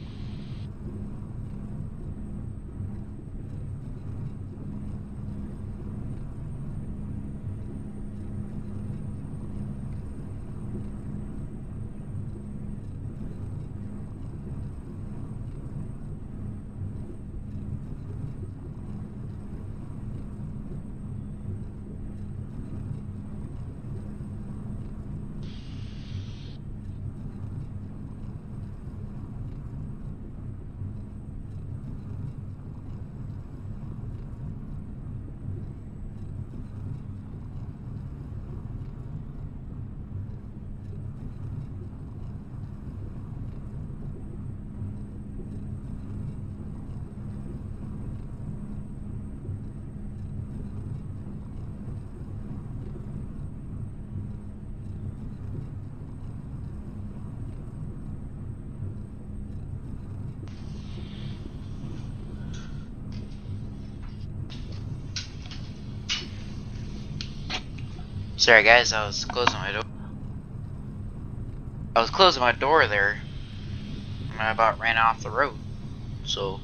[SPEAKER 1] Sorry guys, I was closing my door. I was closing my door there, and I about ran off the road. So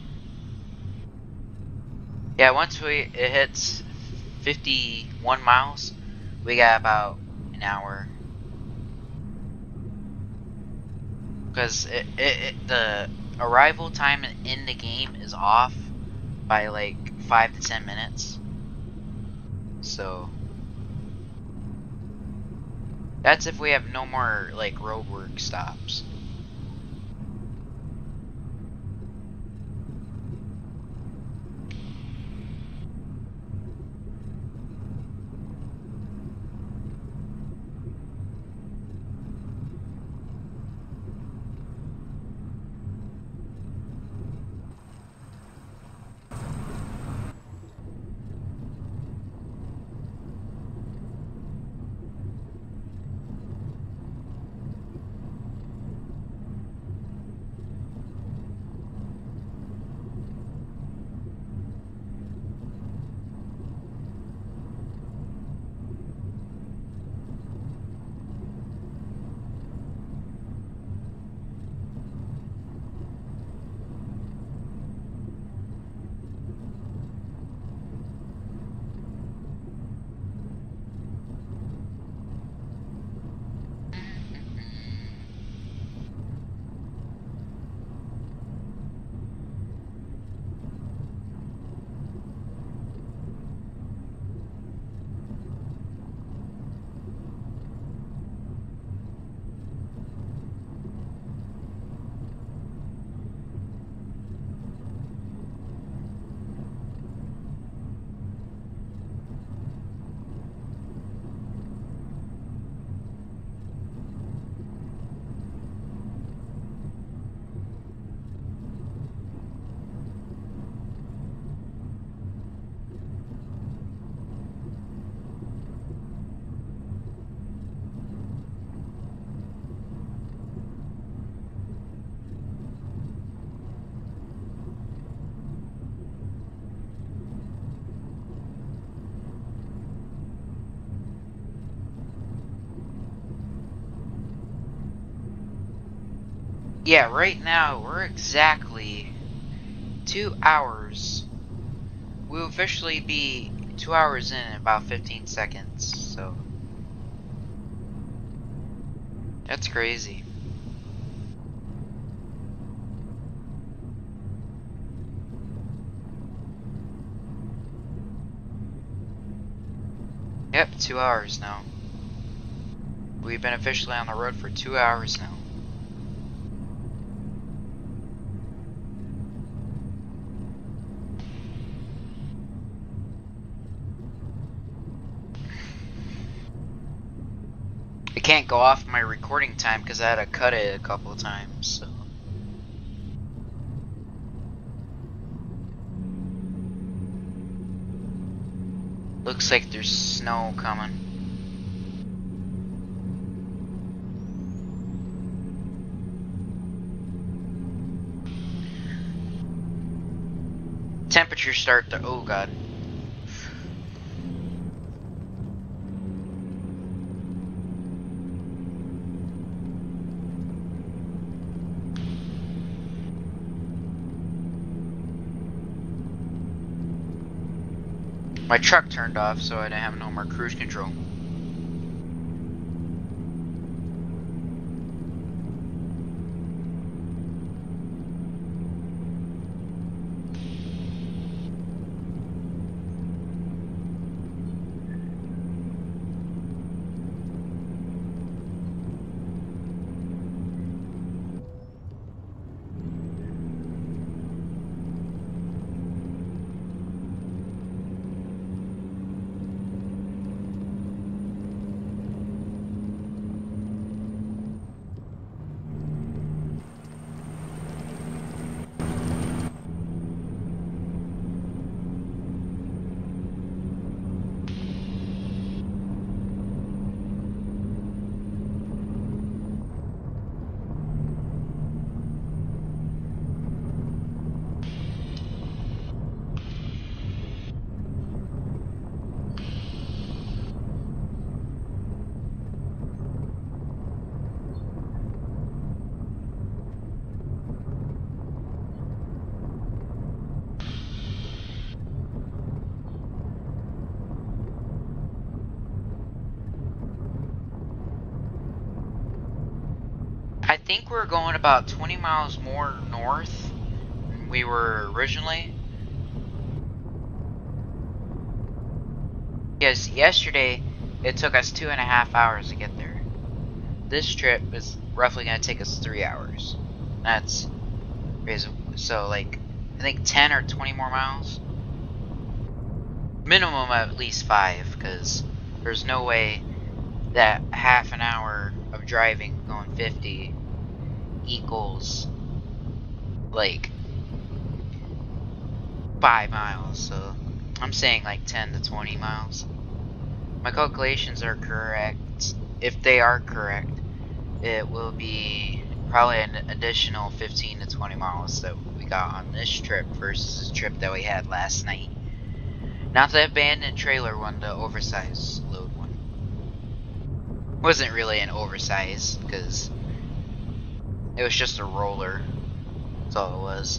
[SPEAKER 1] yeah, once we it hits fifty-one miles, we got about an hour. Because it, it, it the arrival time in the game is off by like five to ten minutes. So that's if we have no more like roadwork stops. Yeah, right now we're exactly two hours. We'll officially be two hours in in about fifteen seconds, so that's crazy. Yep, two hours now. We've been officially on the road for two hours now. I can't go off my recording time because I had to cut it a couple of times, so. Looks like there's snow coming. Temperatures start to, oh god. My truck turned off, so I didn't have no more cruise control. I think we're going about twenty miles more north than we were originally. Yes, yesterday it took us two and a half hours to get there. This trip is roughly going to take us three hours. That's so like I think ten or twenty more miles. Minimum at least five, because there's no way that half an hour of driving going fifty equals like five miles. So I'm saying like ten to twenty miles. My calculations are correct. If they are correct, it will be probably an additional fifteen to twenty miles that we got on this trip versus the trip that we had last night. Not the abandoned trailer one, the oversized load one. Wasn't really an oversize, because it was just a roller. That's all it was.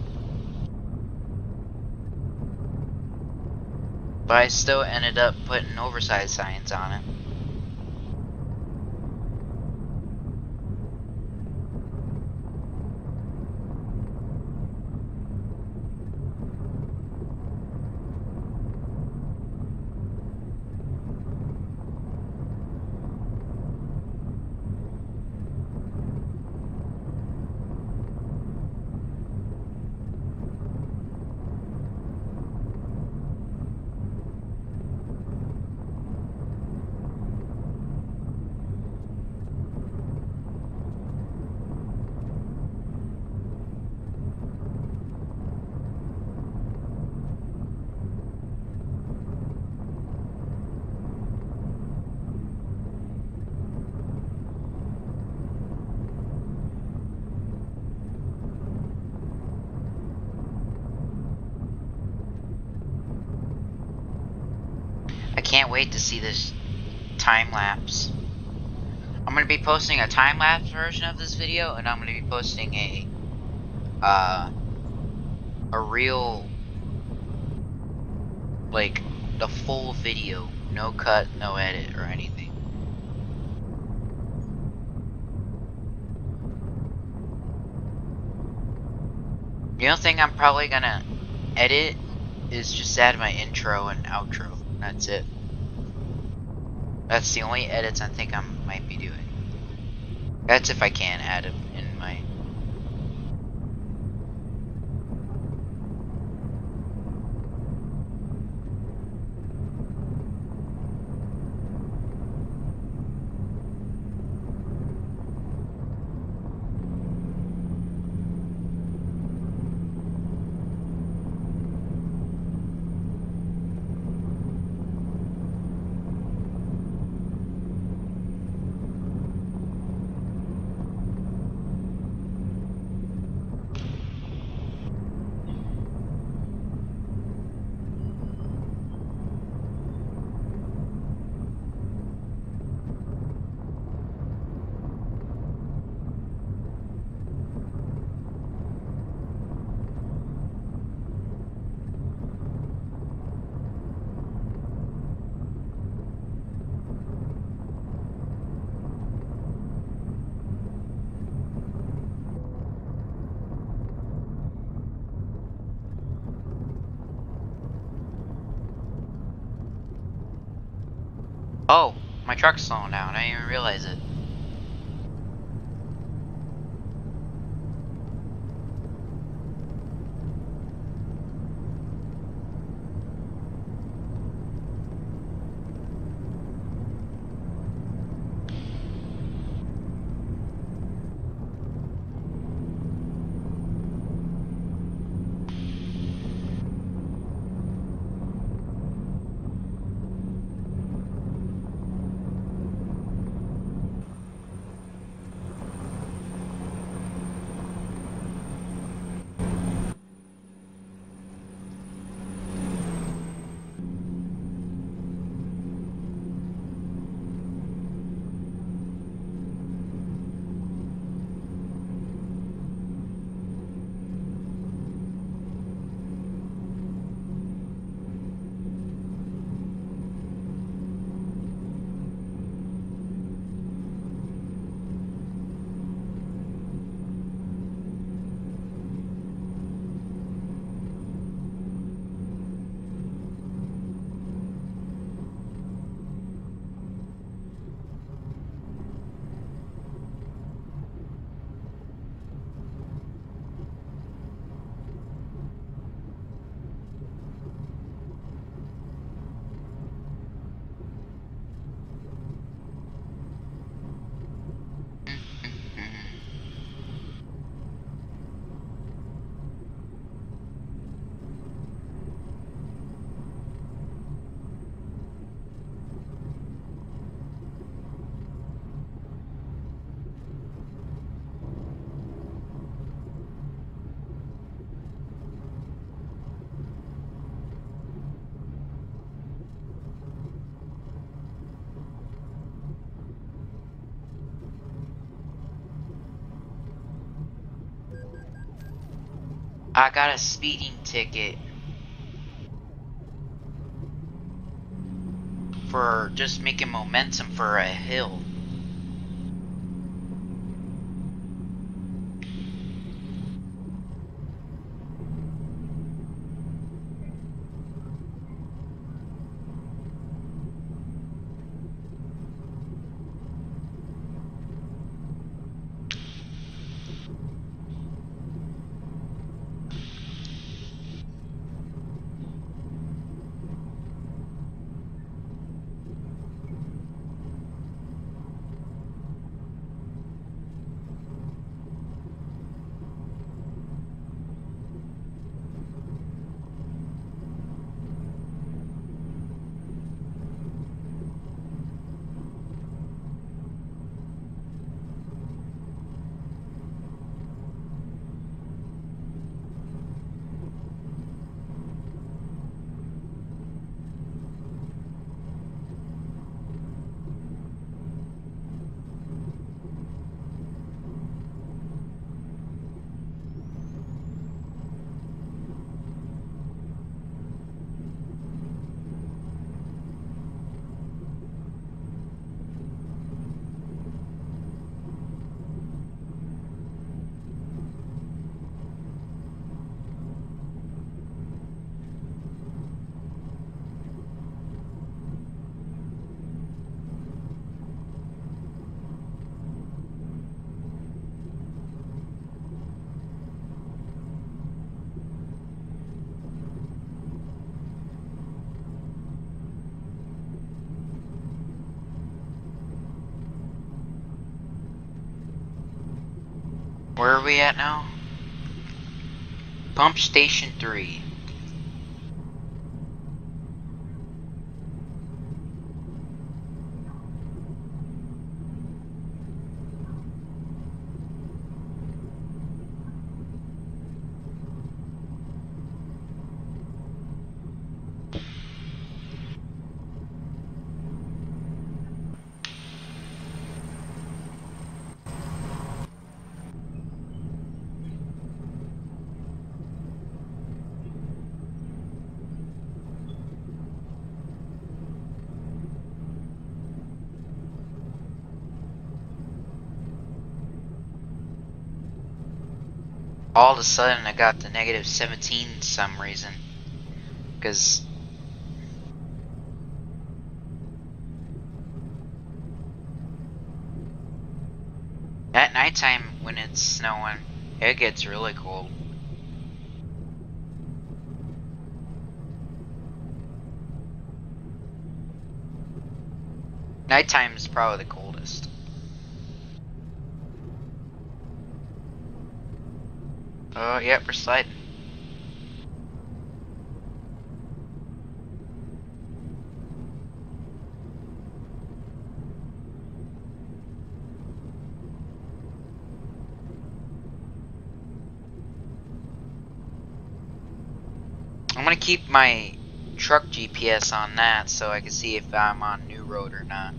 [SPEAKER 1] But I still ended up putting oversized signs on it. I can't wait to see this time lapse. I'm going to be posting a time lapse version of this video, and I'm going to be posting a uh, a real, like, the full video, no cut, no edit or anything. The only thing I'm probably going to edit is just add my intro and outro. That's it. That's the only edits I think I might be doing. That's if I can add it in my... Oh, my truck's slowing down. I didn't even realize it. I got a speeding ticket for just making momentum for a hill. Where are we at now? Pump Station three. All of a sudden I got the negative seventeen for some reason. Because nighttime when it's snowing, it gets really cold. Nighttime is probably the coldest. Oh, yep, we're sliding. I'm gonna keep my truck G P S on that so I can see if I'm on new road or not.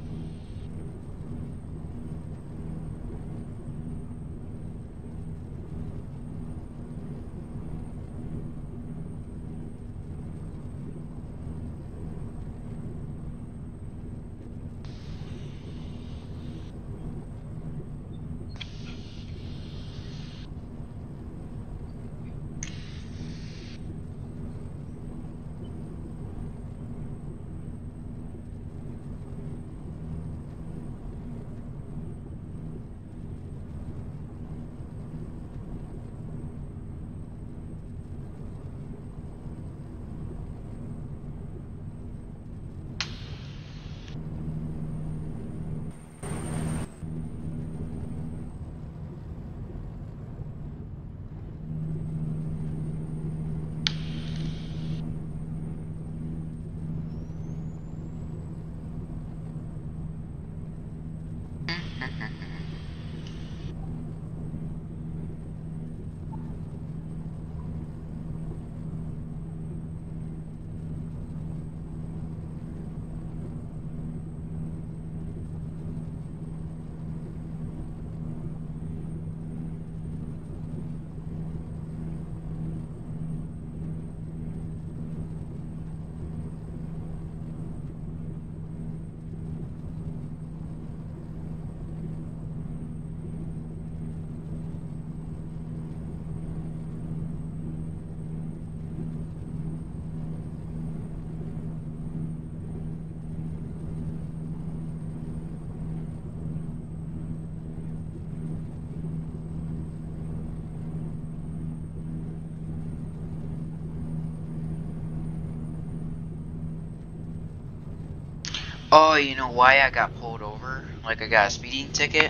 [SPEAKER 1] Oh, you know why I got pulled over? Like I got a speeding ticket?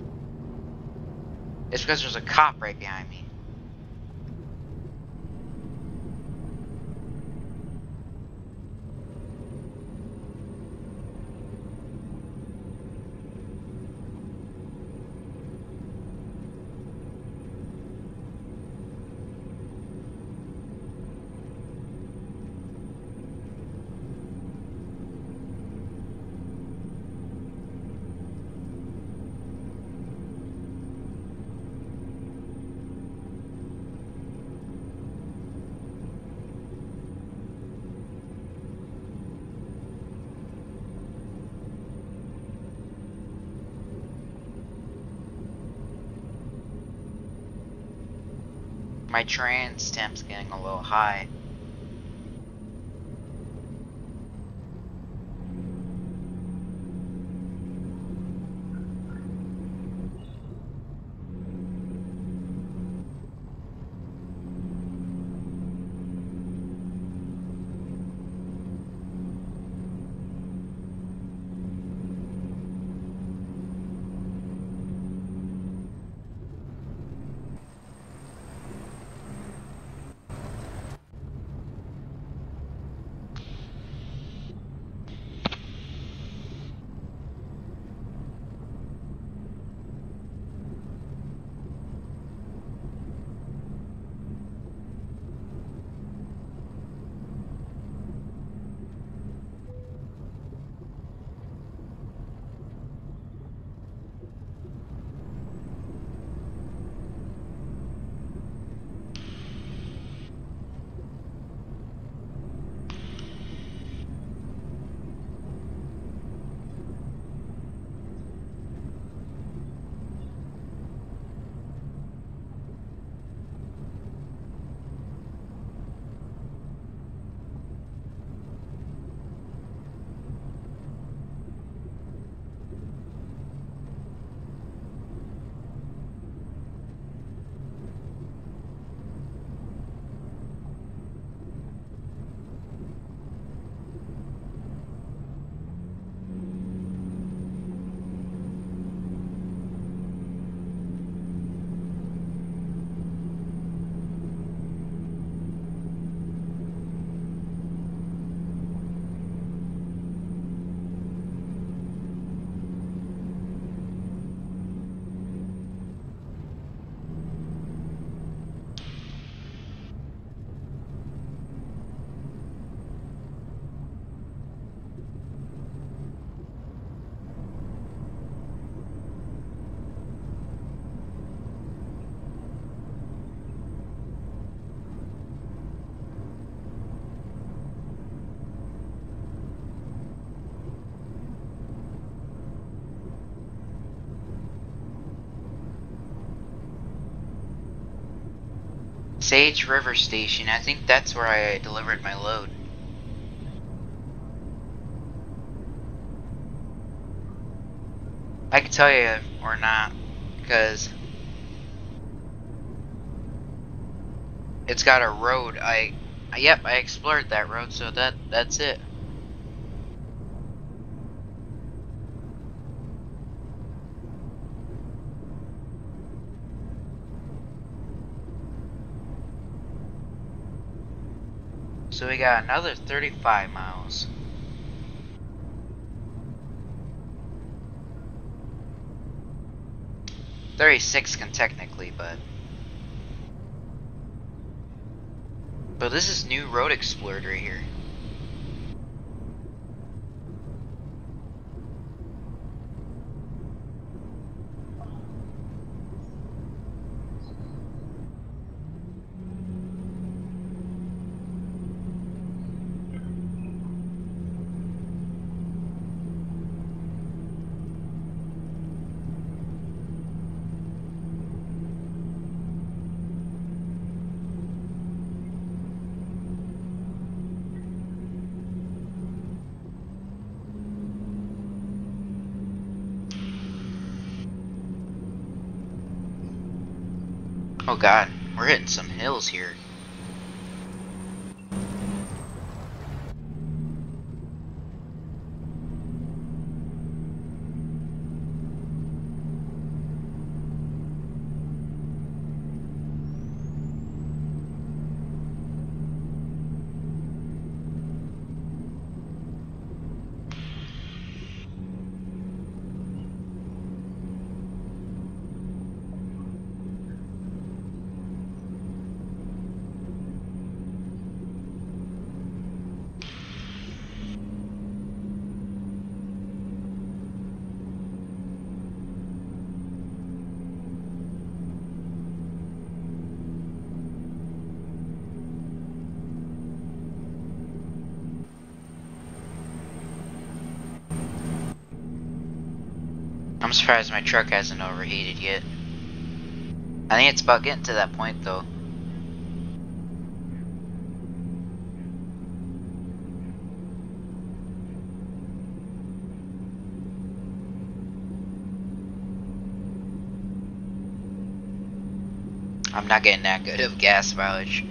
[SPEAKER 1] It's because there's a cop right behind me. My trans temp's getting a little high. Sage River Station. I think that's where I delivered my load. I can tell you or not, because it's got a road. I, yep, I explored that road, so that that's it. So we got another thirty-five miles. thirty-six can technically, but but this is new road explored right here. Oh god, we're hitting some hills here. I'm surprised my truck hasn't overheated yet. I think it's about getting to that point though. I'm not getting that good of gas mileage.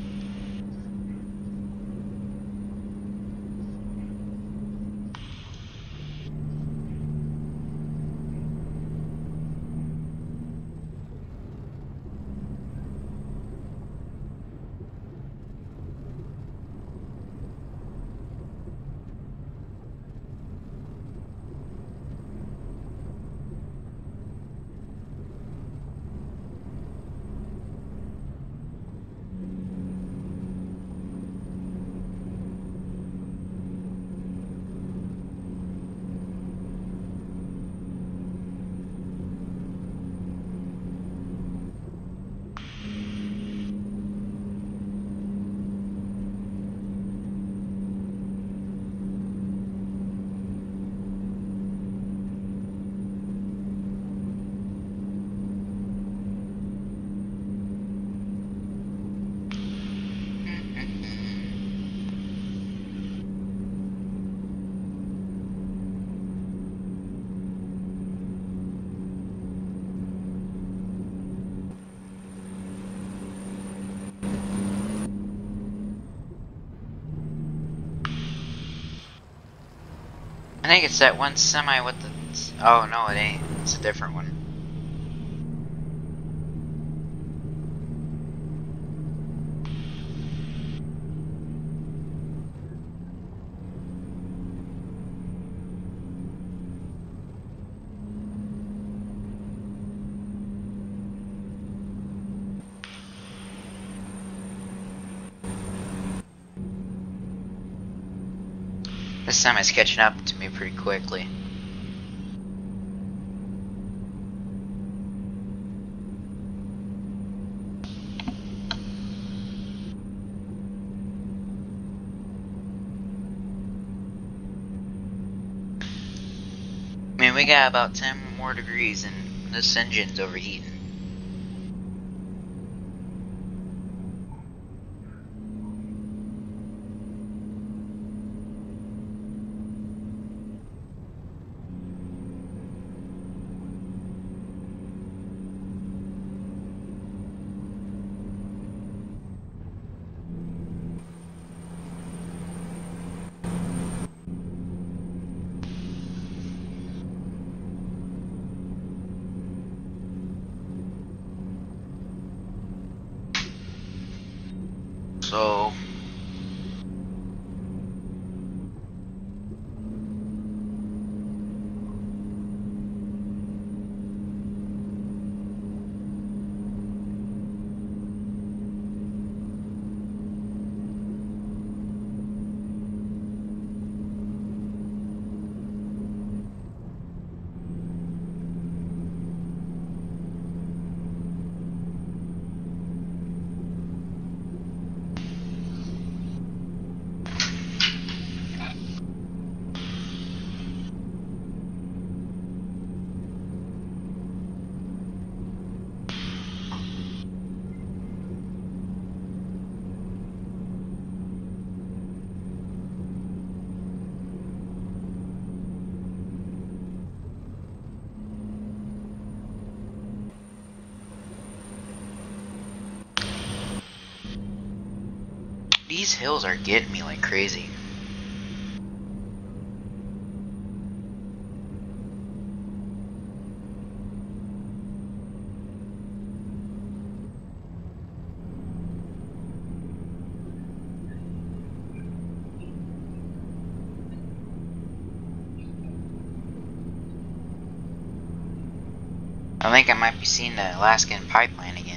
[SPEAKER 1] I think it's that one semi with the... Oh no, it ain't. It's a different one. This semi's catching up to me pretty quickly. I mean, we got about ten more degrees and this engine's overheating. So these hills are getting me like crazy. I think I might be seeing the Alaskan pipeline again.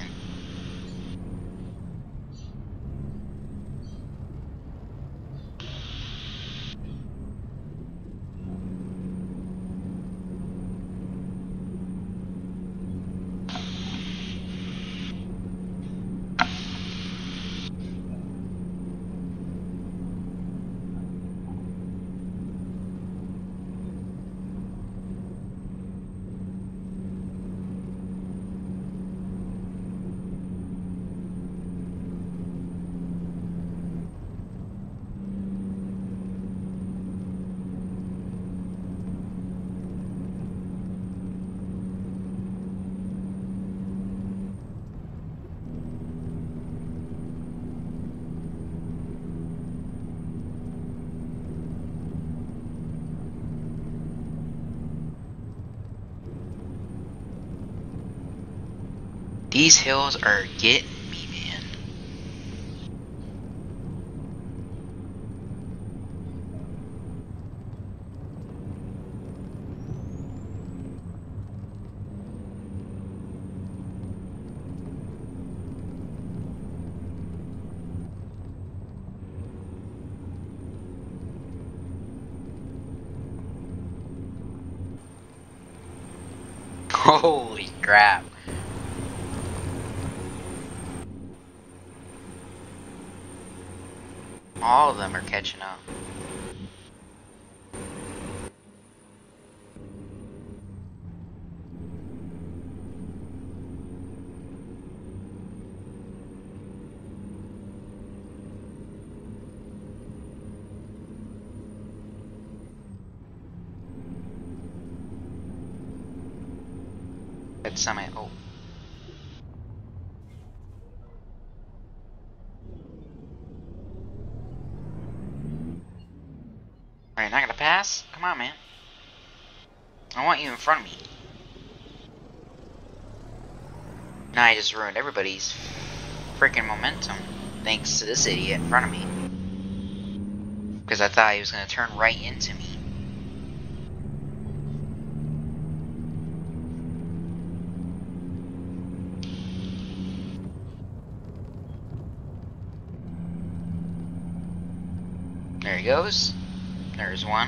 [SPEAKER 1] These hills are getting me, man. Holy crap. All of them are catching up. That's semi. Oh. Alright, not gonna pass? Come on, man. I want you in front of me. Now I just ruined everybody's freaking momentum thanks to this idiot in front of me. Because I thought he was gonna turn right into me. There he goes. There's one.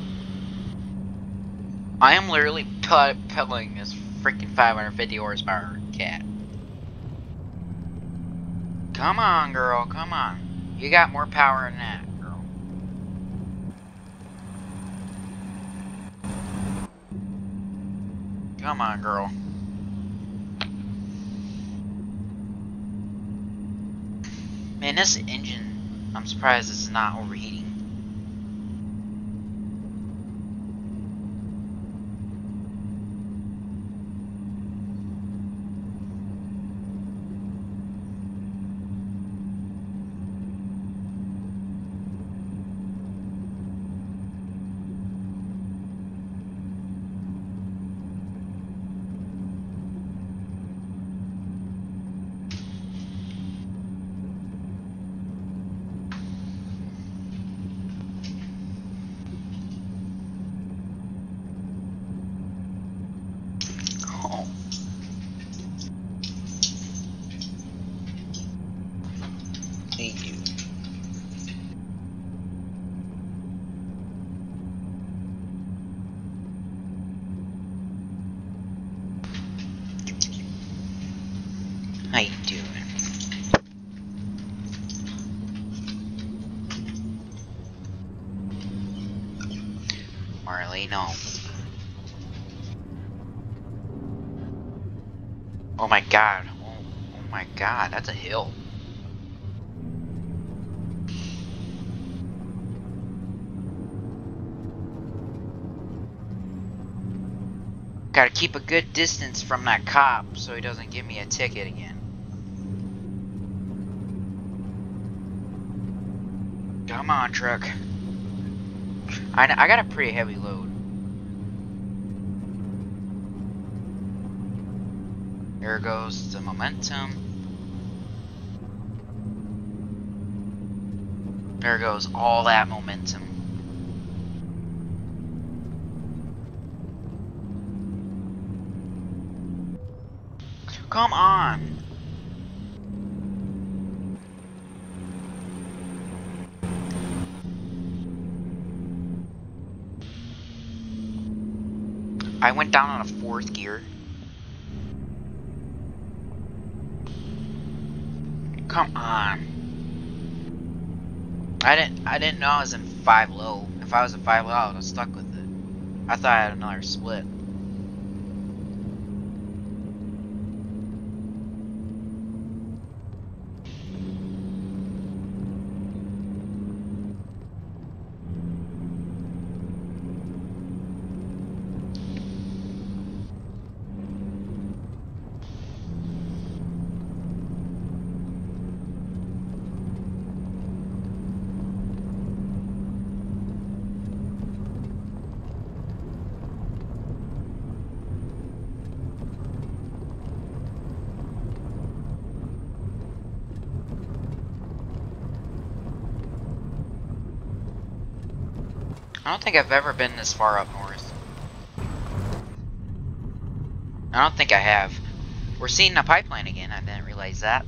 [SPEAKER 1] I am literally pedaling this freaking five hundred fifty horsepower cat. Come on, girl, come on. You got more power than that, girl. Come on, girl. Man, this engine, I'm surprised it's not overheating. How you doing? Marley, no. Oh my god. Oh, oh my god, that's a hill. Gotta keep a good distance from that cop so he doesn't give me a ticket again. Come on, truck. I, I got a pretty heavy load. There goes the momentum. There goes all that momentum. Come on! I went down on a fourth gear. Come on. I didn't I didn't know I was in five low. If I was in five low, I would have stuck with it. I thought I had another split. I don't think I've ever been this far up north. I don't think I have. We're seeing a pipeline again. I didn't realize that.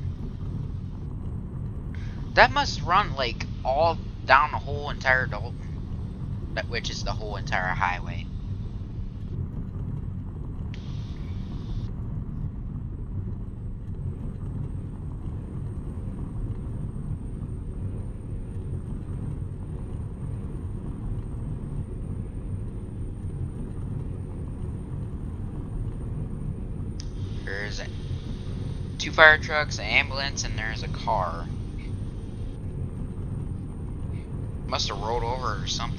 [SPEAKER 1] That must run like all down the whole entire Dalton, that which is the whole entire highway. There's two fire trucks, an ambulance, and there's a car. Must have rolled over or something.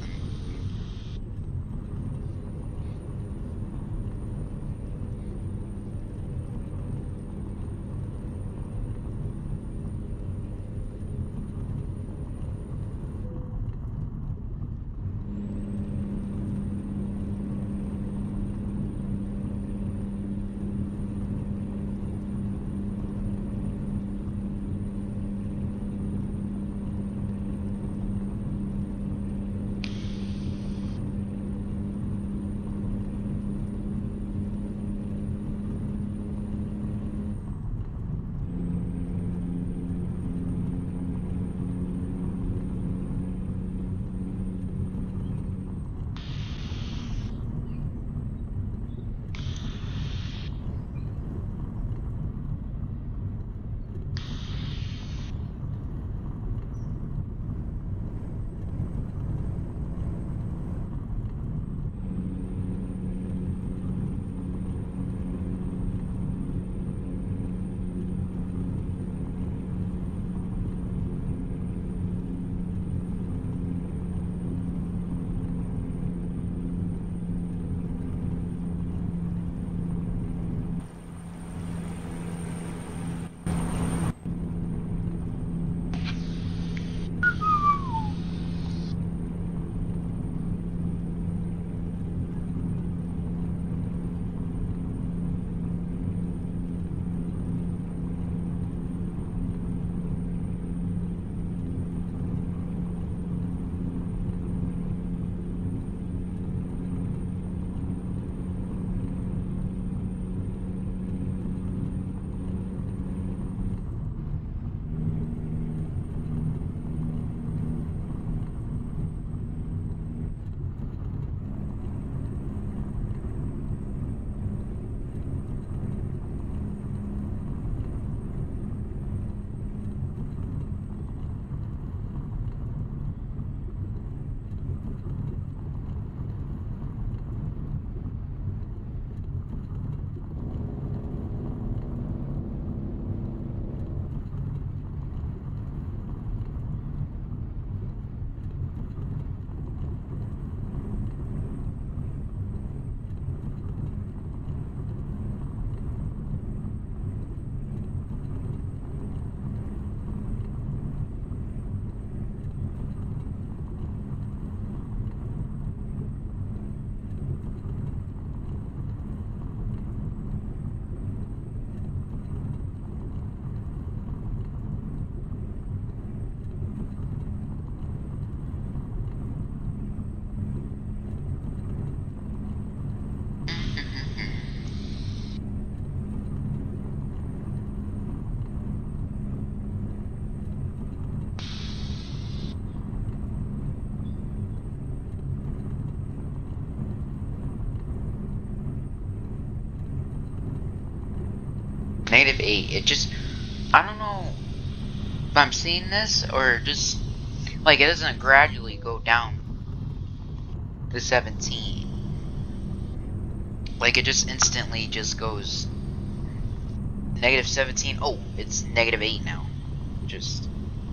[SPEAKER 1] Negative eight. It just, I don't know if I'm seeing this or just, like, it doesn't gradually go down to seventeen. Like, it just instantly just goes negative seventeen. Oh, it's negative eight now. Just.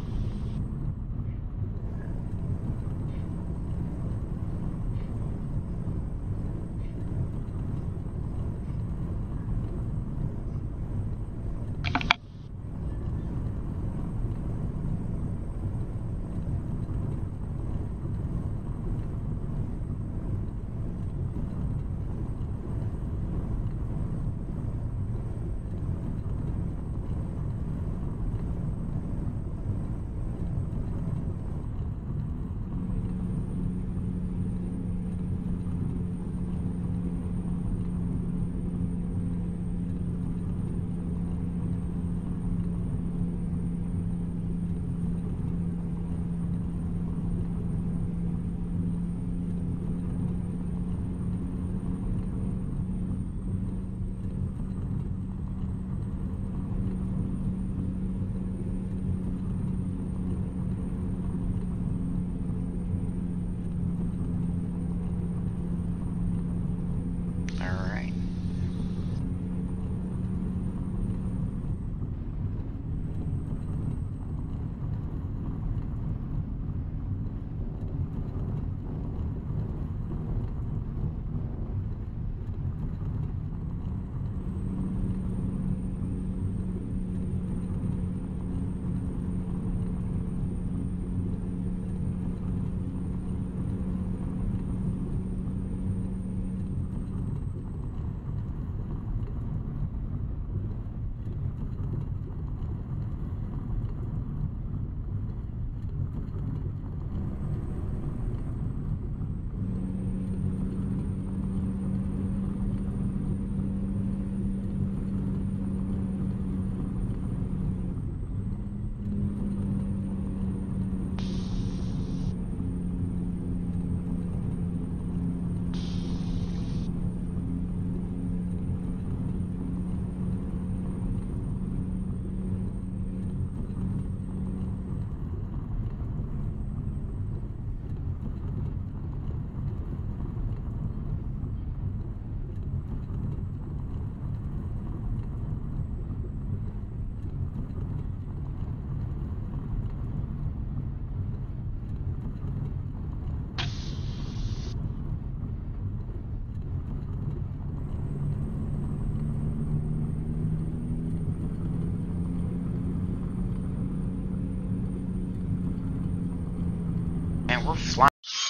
[SPEAKER 1] Man, we're flying.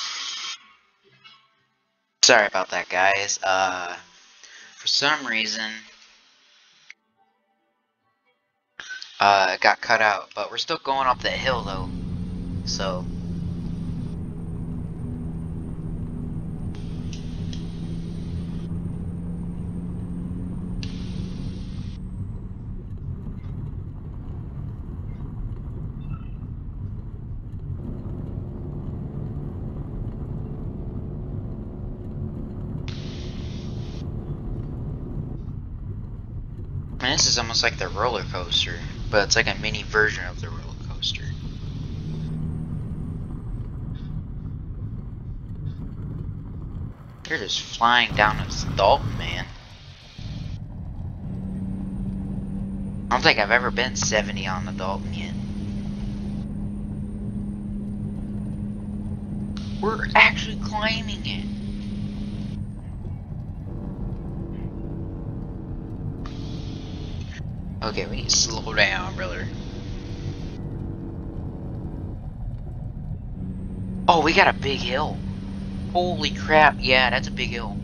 [SPEAKER 1] Sorry about that, guys. Uh, for some reason, uh, it got cut out, but we're still going up the hill, though. So. I mean, this is almost like the roller coaster, but it's like a mini version of the roller coaster. You're just flying down this Dalton, man. I don't think I've ever been seventy on the Dalton yet. We're actually climbing it. Okay, we need to slow down, brother. Oh, we got a big hill. Holy crap, yeah, that's a big hill.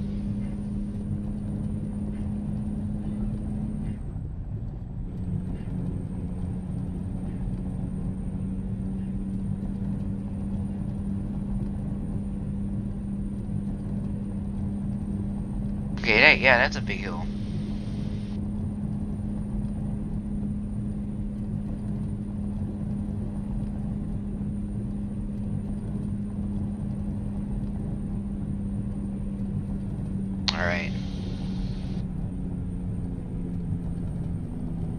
[SPEAKER 1] Okay, that, yeah, that's a big hill. Alright.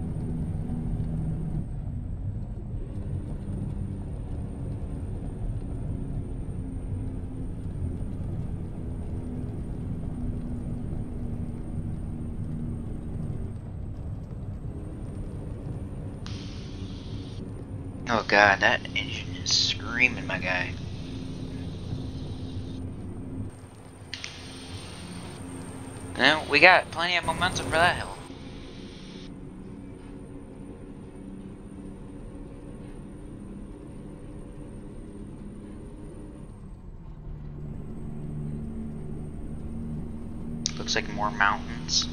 [SPEAKER 1] Oh god, that engine is screaming, my guy. And we got plenty of momentum for that hill. Looks like more mountains.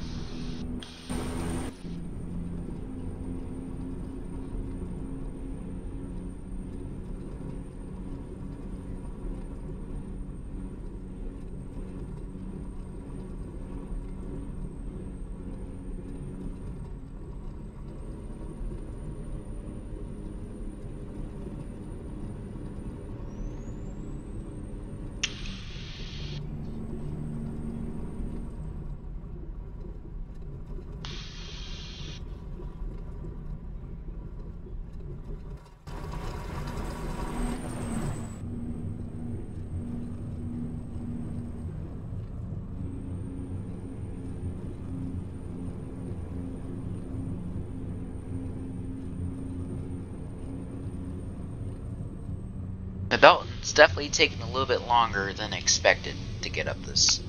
[SPEAKER 1] The Dalton's definitely taking a little bit longer than expected to get up this.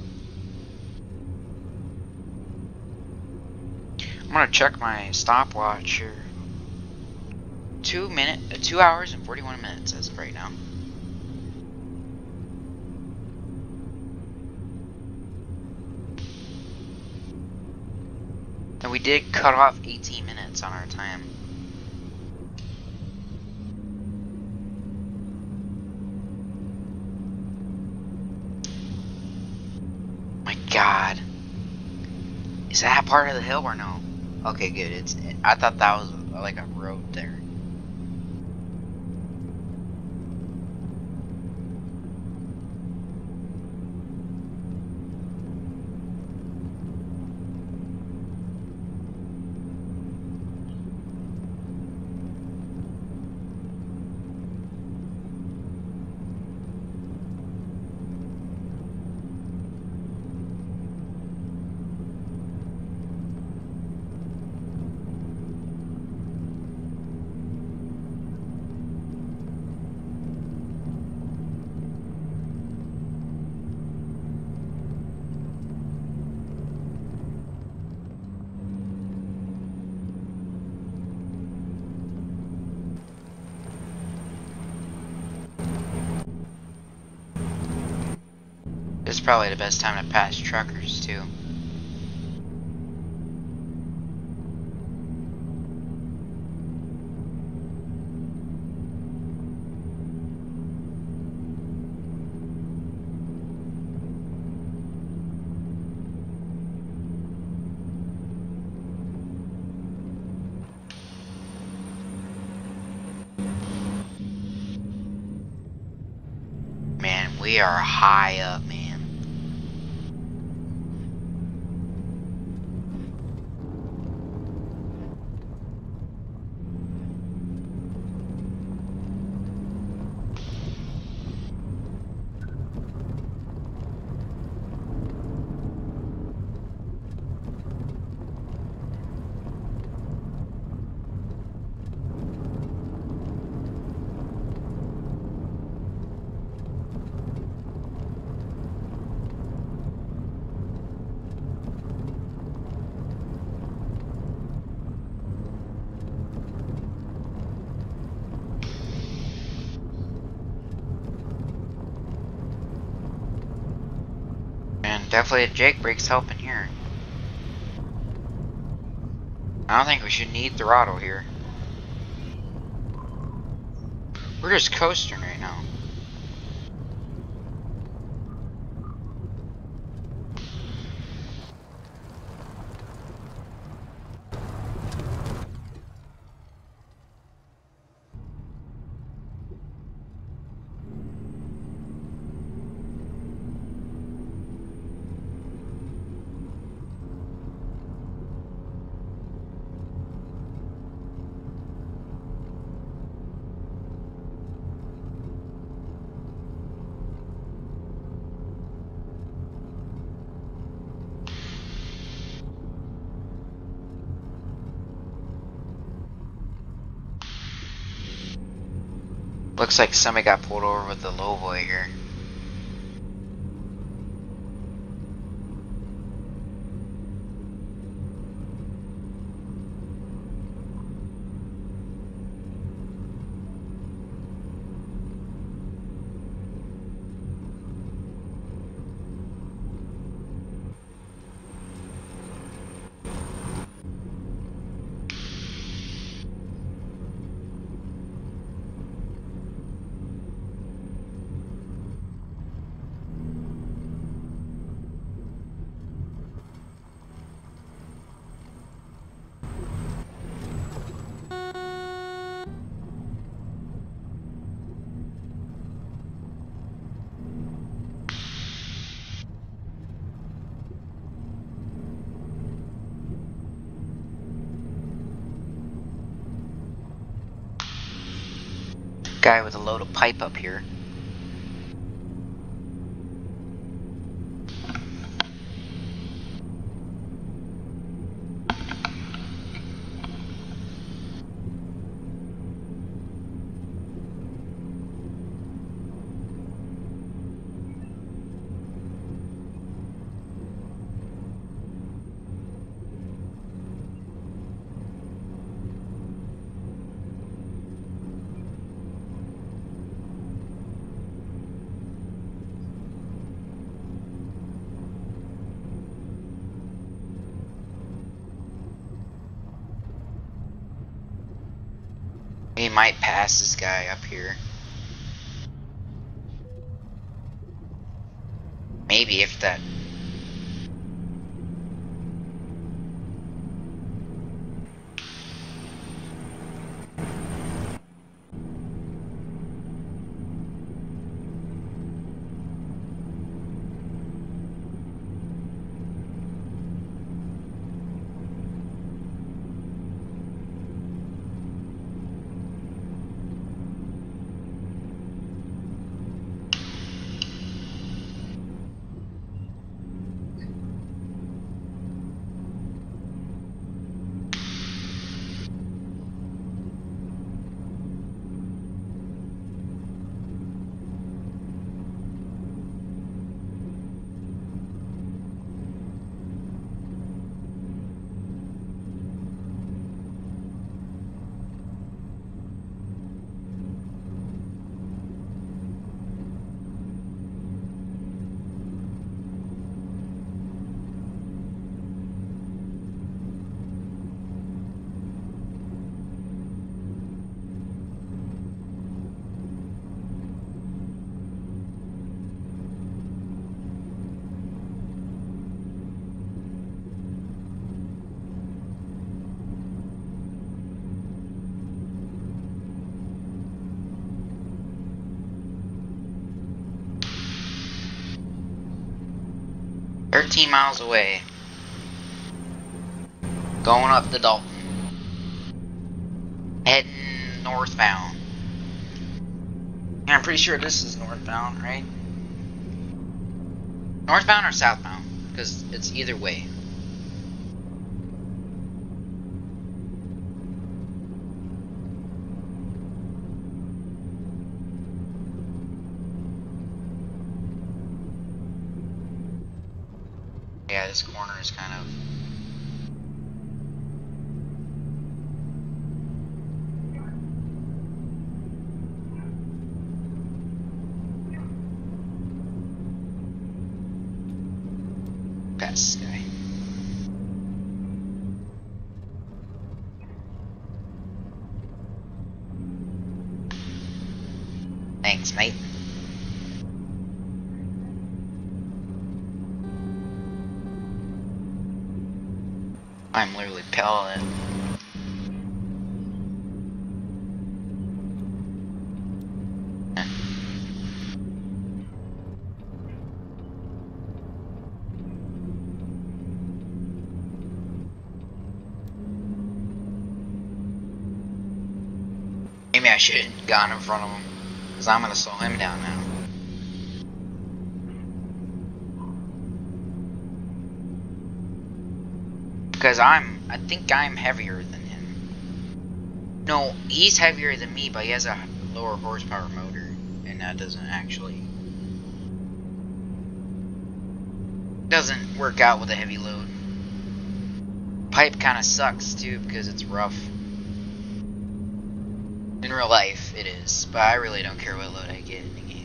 [SPEAKER 1] I'm gonna check my stopwatch here. Two minute, uh, two hours and forty-one minutes as of right now. And we did cut off eighteen minutes on our time. My God, is that part of the hill or no? Okay, good. It's. I thought that was like a road there. This is probably the best time to pass truckers too. Man, we are high up, man. Definitely the Jake brake's helping here. I don't think we should need throttle here. We're just coasting right now. Looks like somebody got pulled over with the low boy here. Guy with a load of pipe up here. He might pass this guy up here. Maybe if that. thirteen miles away. Going up the Dalton. Heading northbound. And I'm pretty sure this is northbound, right? Northbound or southbound? Because it's either way. Yeah, this corner is kind of... Pass this guy. Thanks, mate. I'm literally pelleting. Maybe I should have gone in front of him, because I'm going to slow him down now. Because I'm, I think I'm heavier than him. No, he's heavier than me, but he has a lower horsepower motor, and that doesn't actually doesn't work out with a heavy load. Pipe kind of sucks too because it's rough. In real life, it is, but I really don't care what load I get in the game.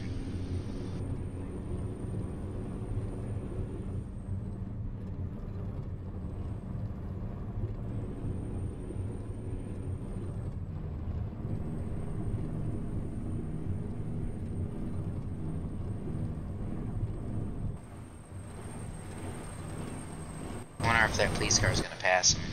[SPEAKER 1] I wonder if that police car is going to pass him.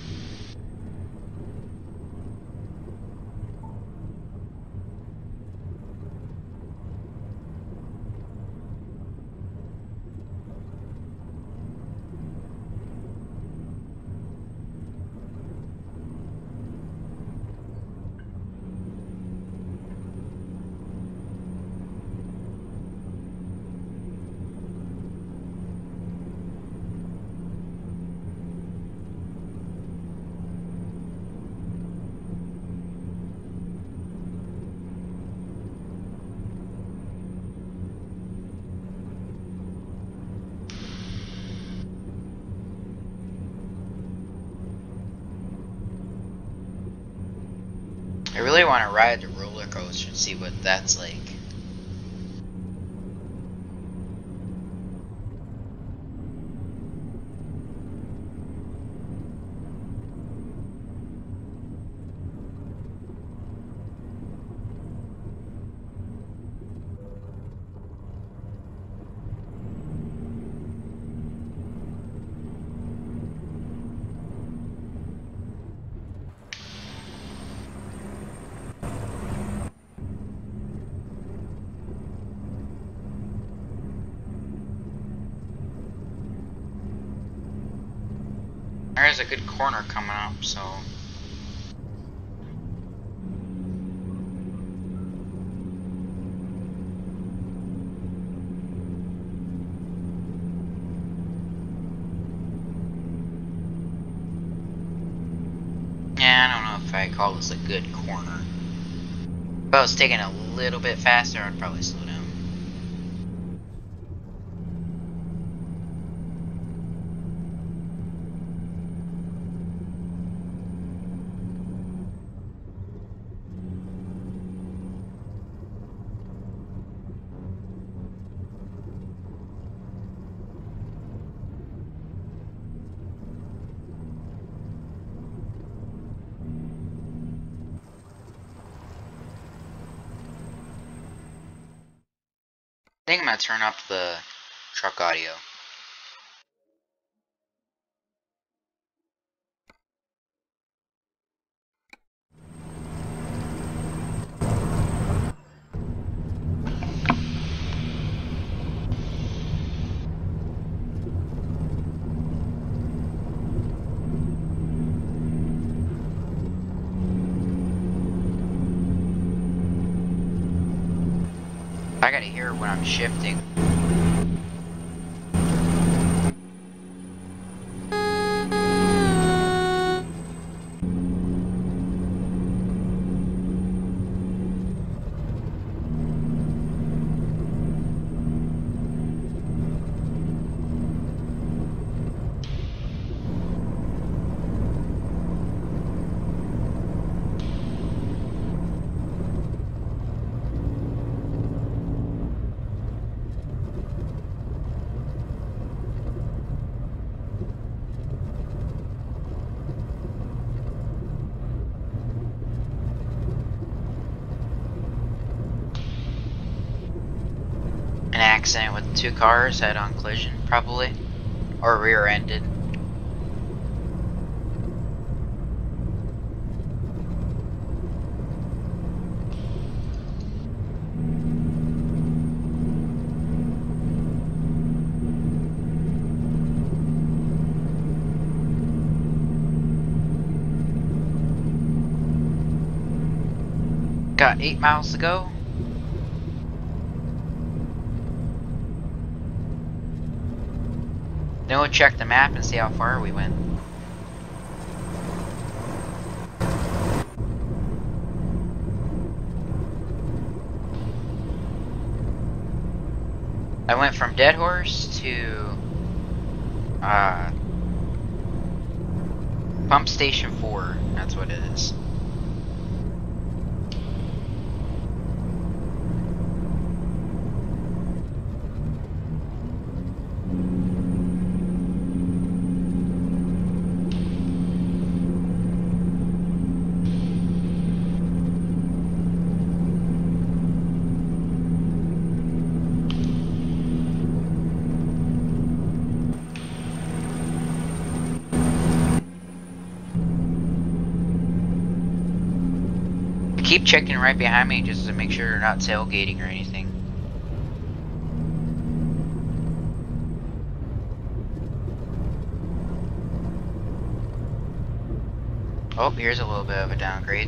[SPEAKER 1] I really want to ride the roller coaster and see what that's like. There's a good corner coming up, so... Yeah, I don't know if I call this a good corner. If I was taking a little bit faster, I'd probably slow down. I think I'm gonna turn up the truck audio. I gotta hear when I'm shifting. An accident with two cars head on collision, probably. Or rear-ended. Got eight miles to go. Then we'll check the map and see how far we went. I went from Dead Horse to uh, Pump Station four. That's what it is. Keep checking right behind me just to make sure you're not tailgating or anything. Oh, here's a little bit of a downgrade.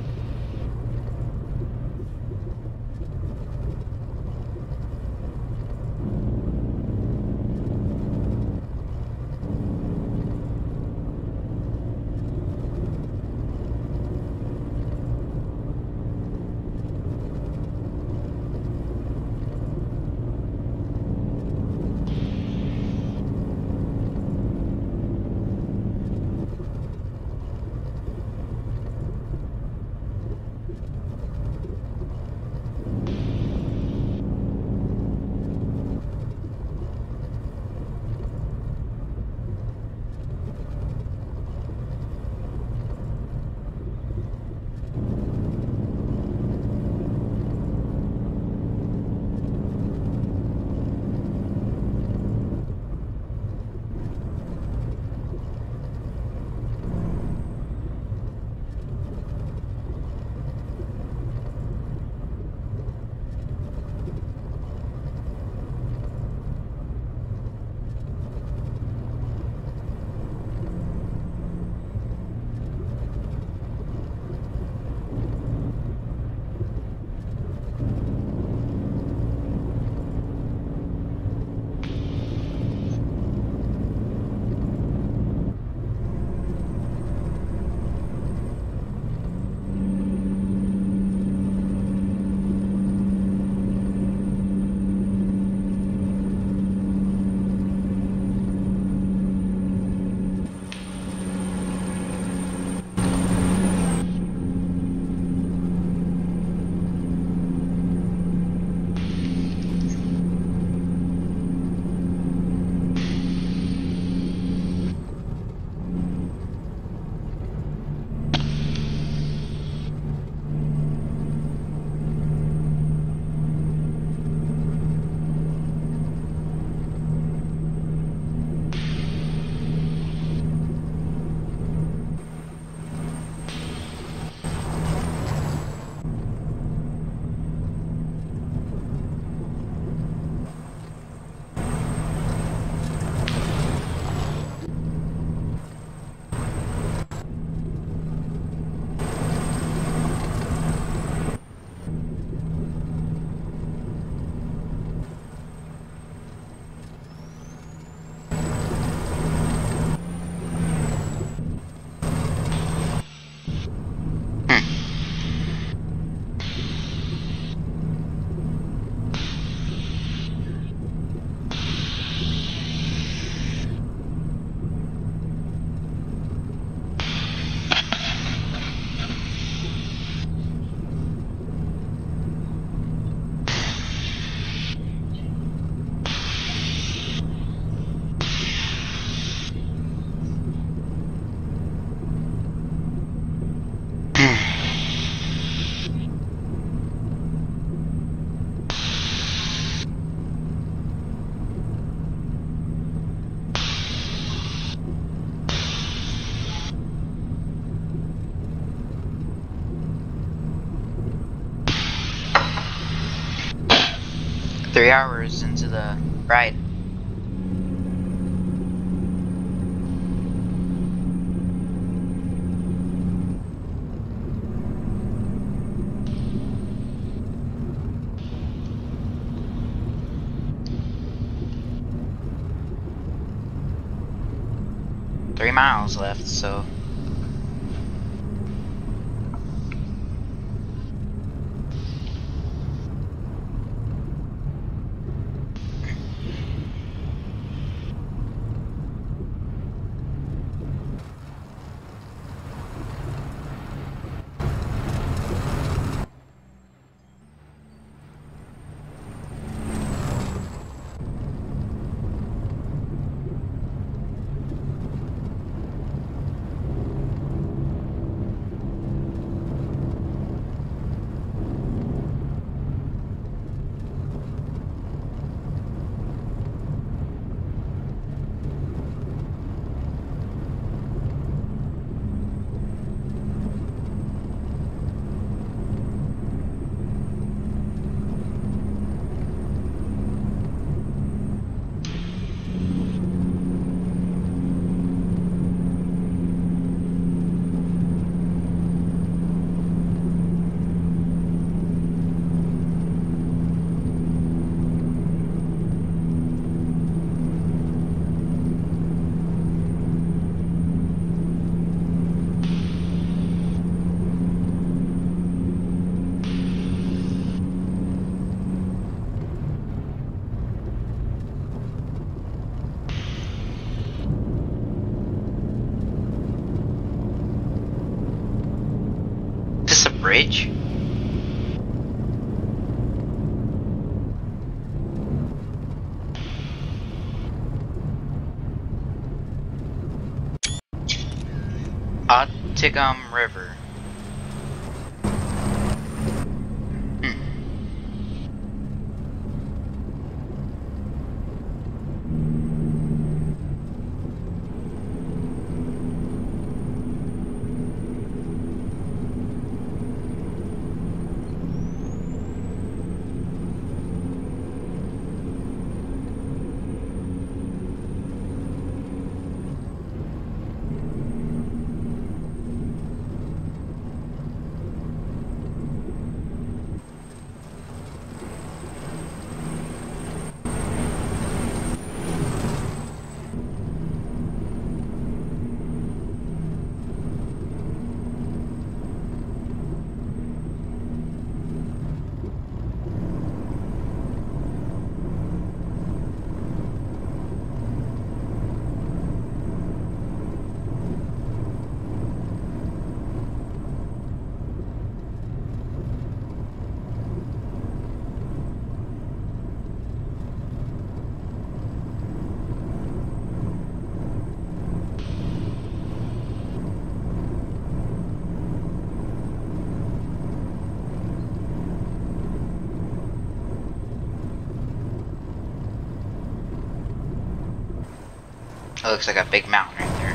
[SPEAKER 1] Three hours into the ride. Three miles left, so bridge? Otigum River. It looks like a big mountain right there.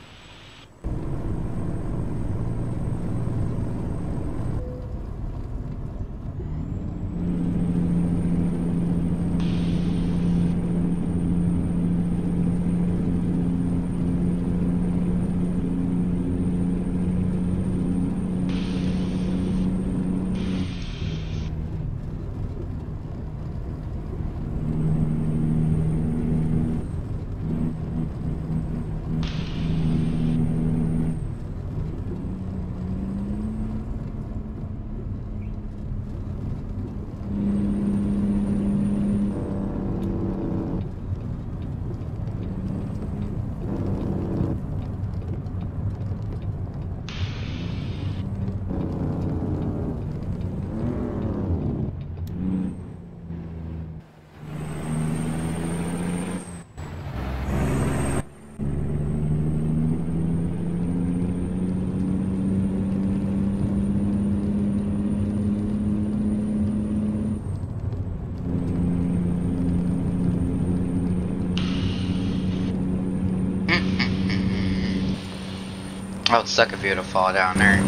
[SPEAKER 1] Oh, it'd suck if you were to fall down there.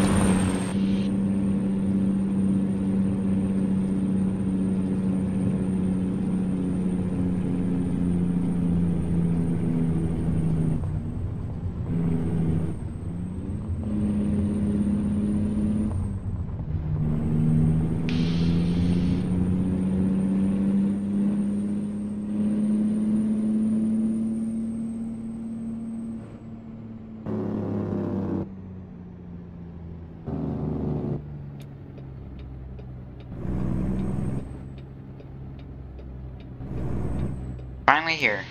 [SPEAKER 1] Finally here.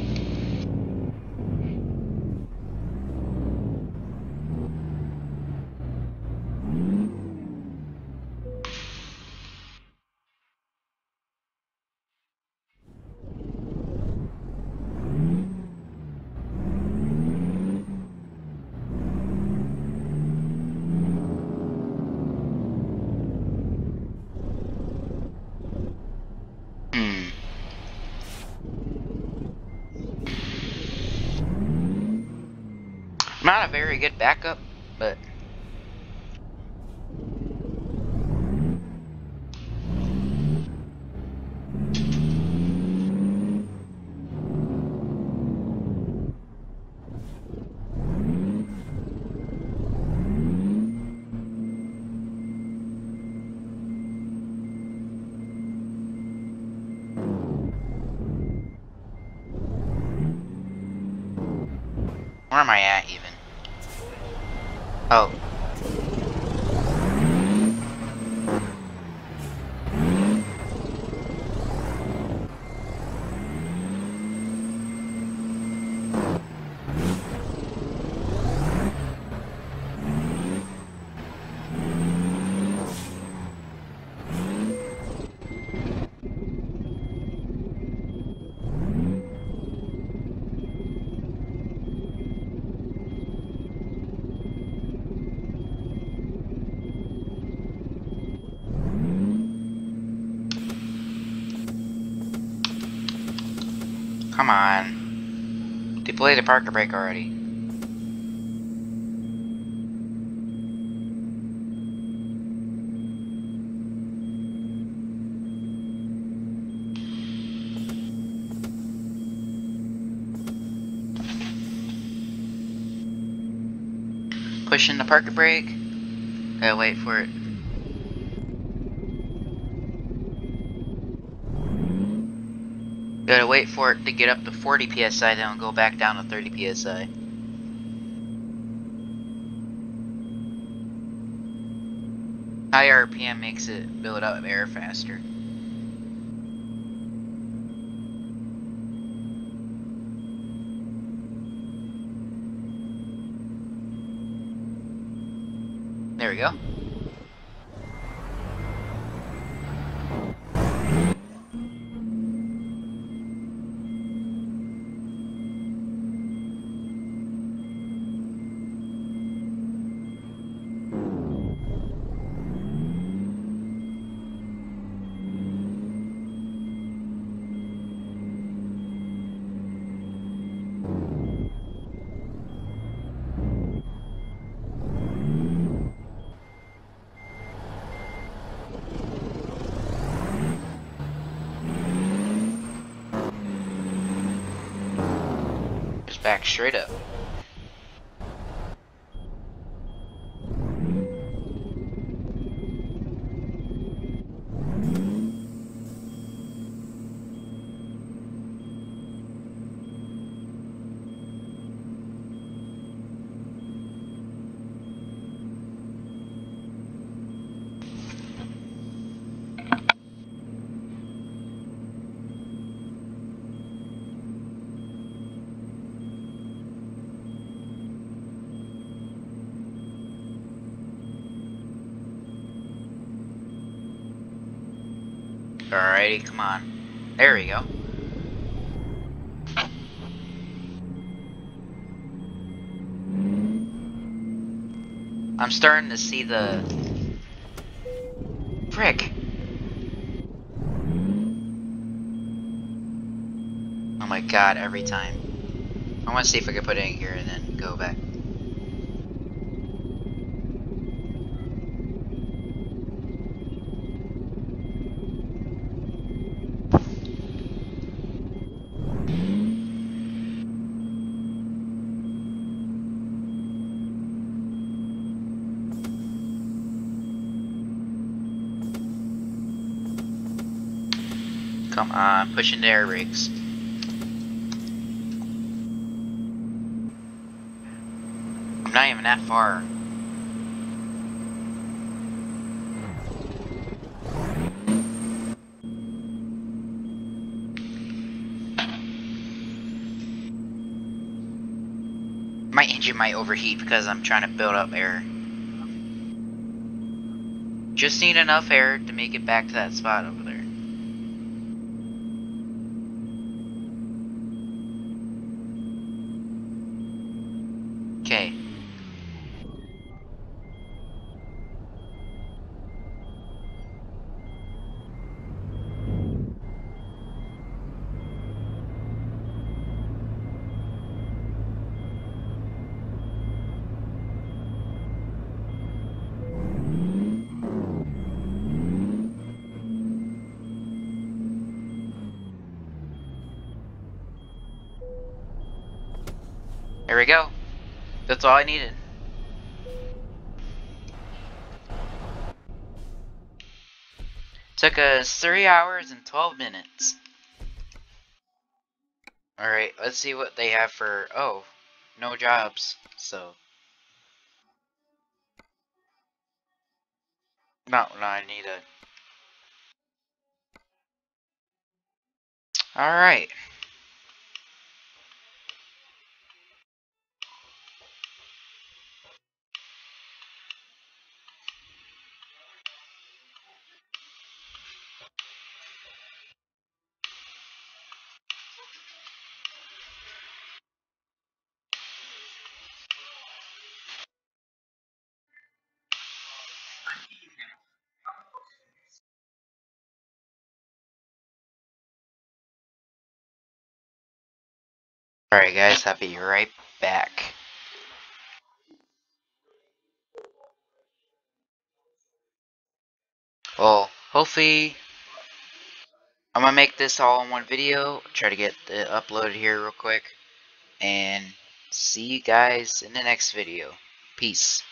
[SPEAKER 1] Not a very good backup, but where am I at even? Oh. Come on. Deploy the parker brake already. Pushing the parker brake. Gotta wait for it. Gotta wait for it to get up to forty P S I, then go back down to thirty P S I. High R P M makes it build up air faster. There we go. Just back straight up. Alrighty, come on. There we go. I'm starting to see the... Frick! Oh my god, every time. I want to see if I can put it in here and then go back. Come on, pushing the air brakes. I'm not even that far. My engine might overheat because I'm trying to build up air. Just need enough air to make it back to that spot over there. Okay. There we go. That's all I needed. Took us three hours and twelve minutes. Alright, let's see what they have for... Oh, no jobs. So... No, no, I need a... Alright. Alright guys, I'll be right back. Well, hopefully I'm gonna make this all in one video, try to get it uploaded here real quick, and see you guys in the next video. Peace.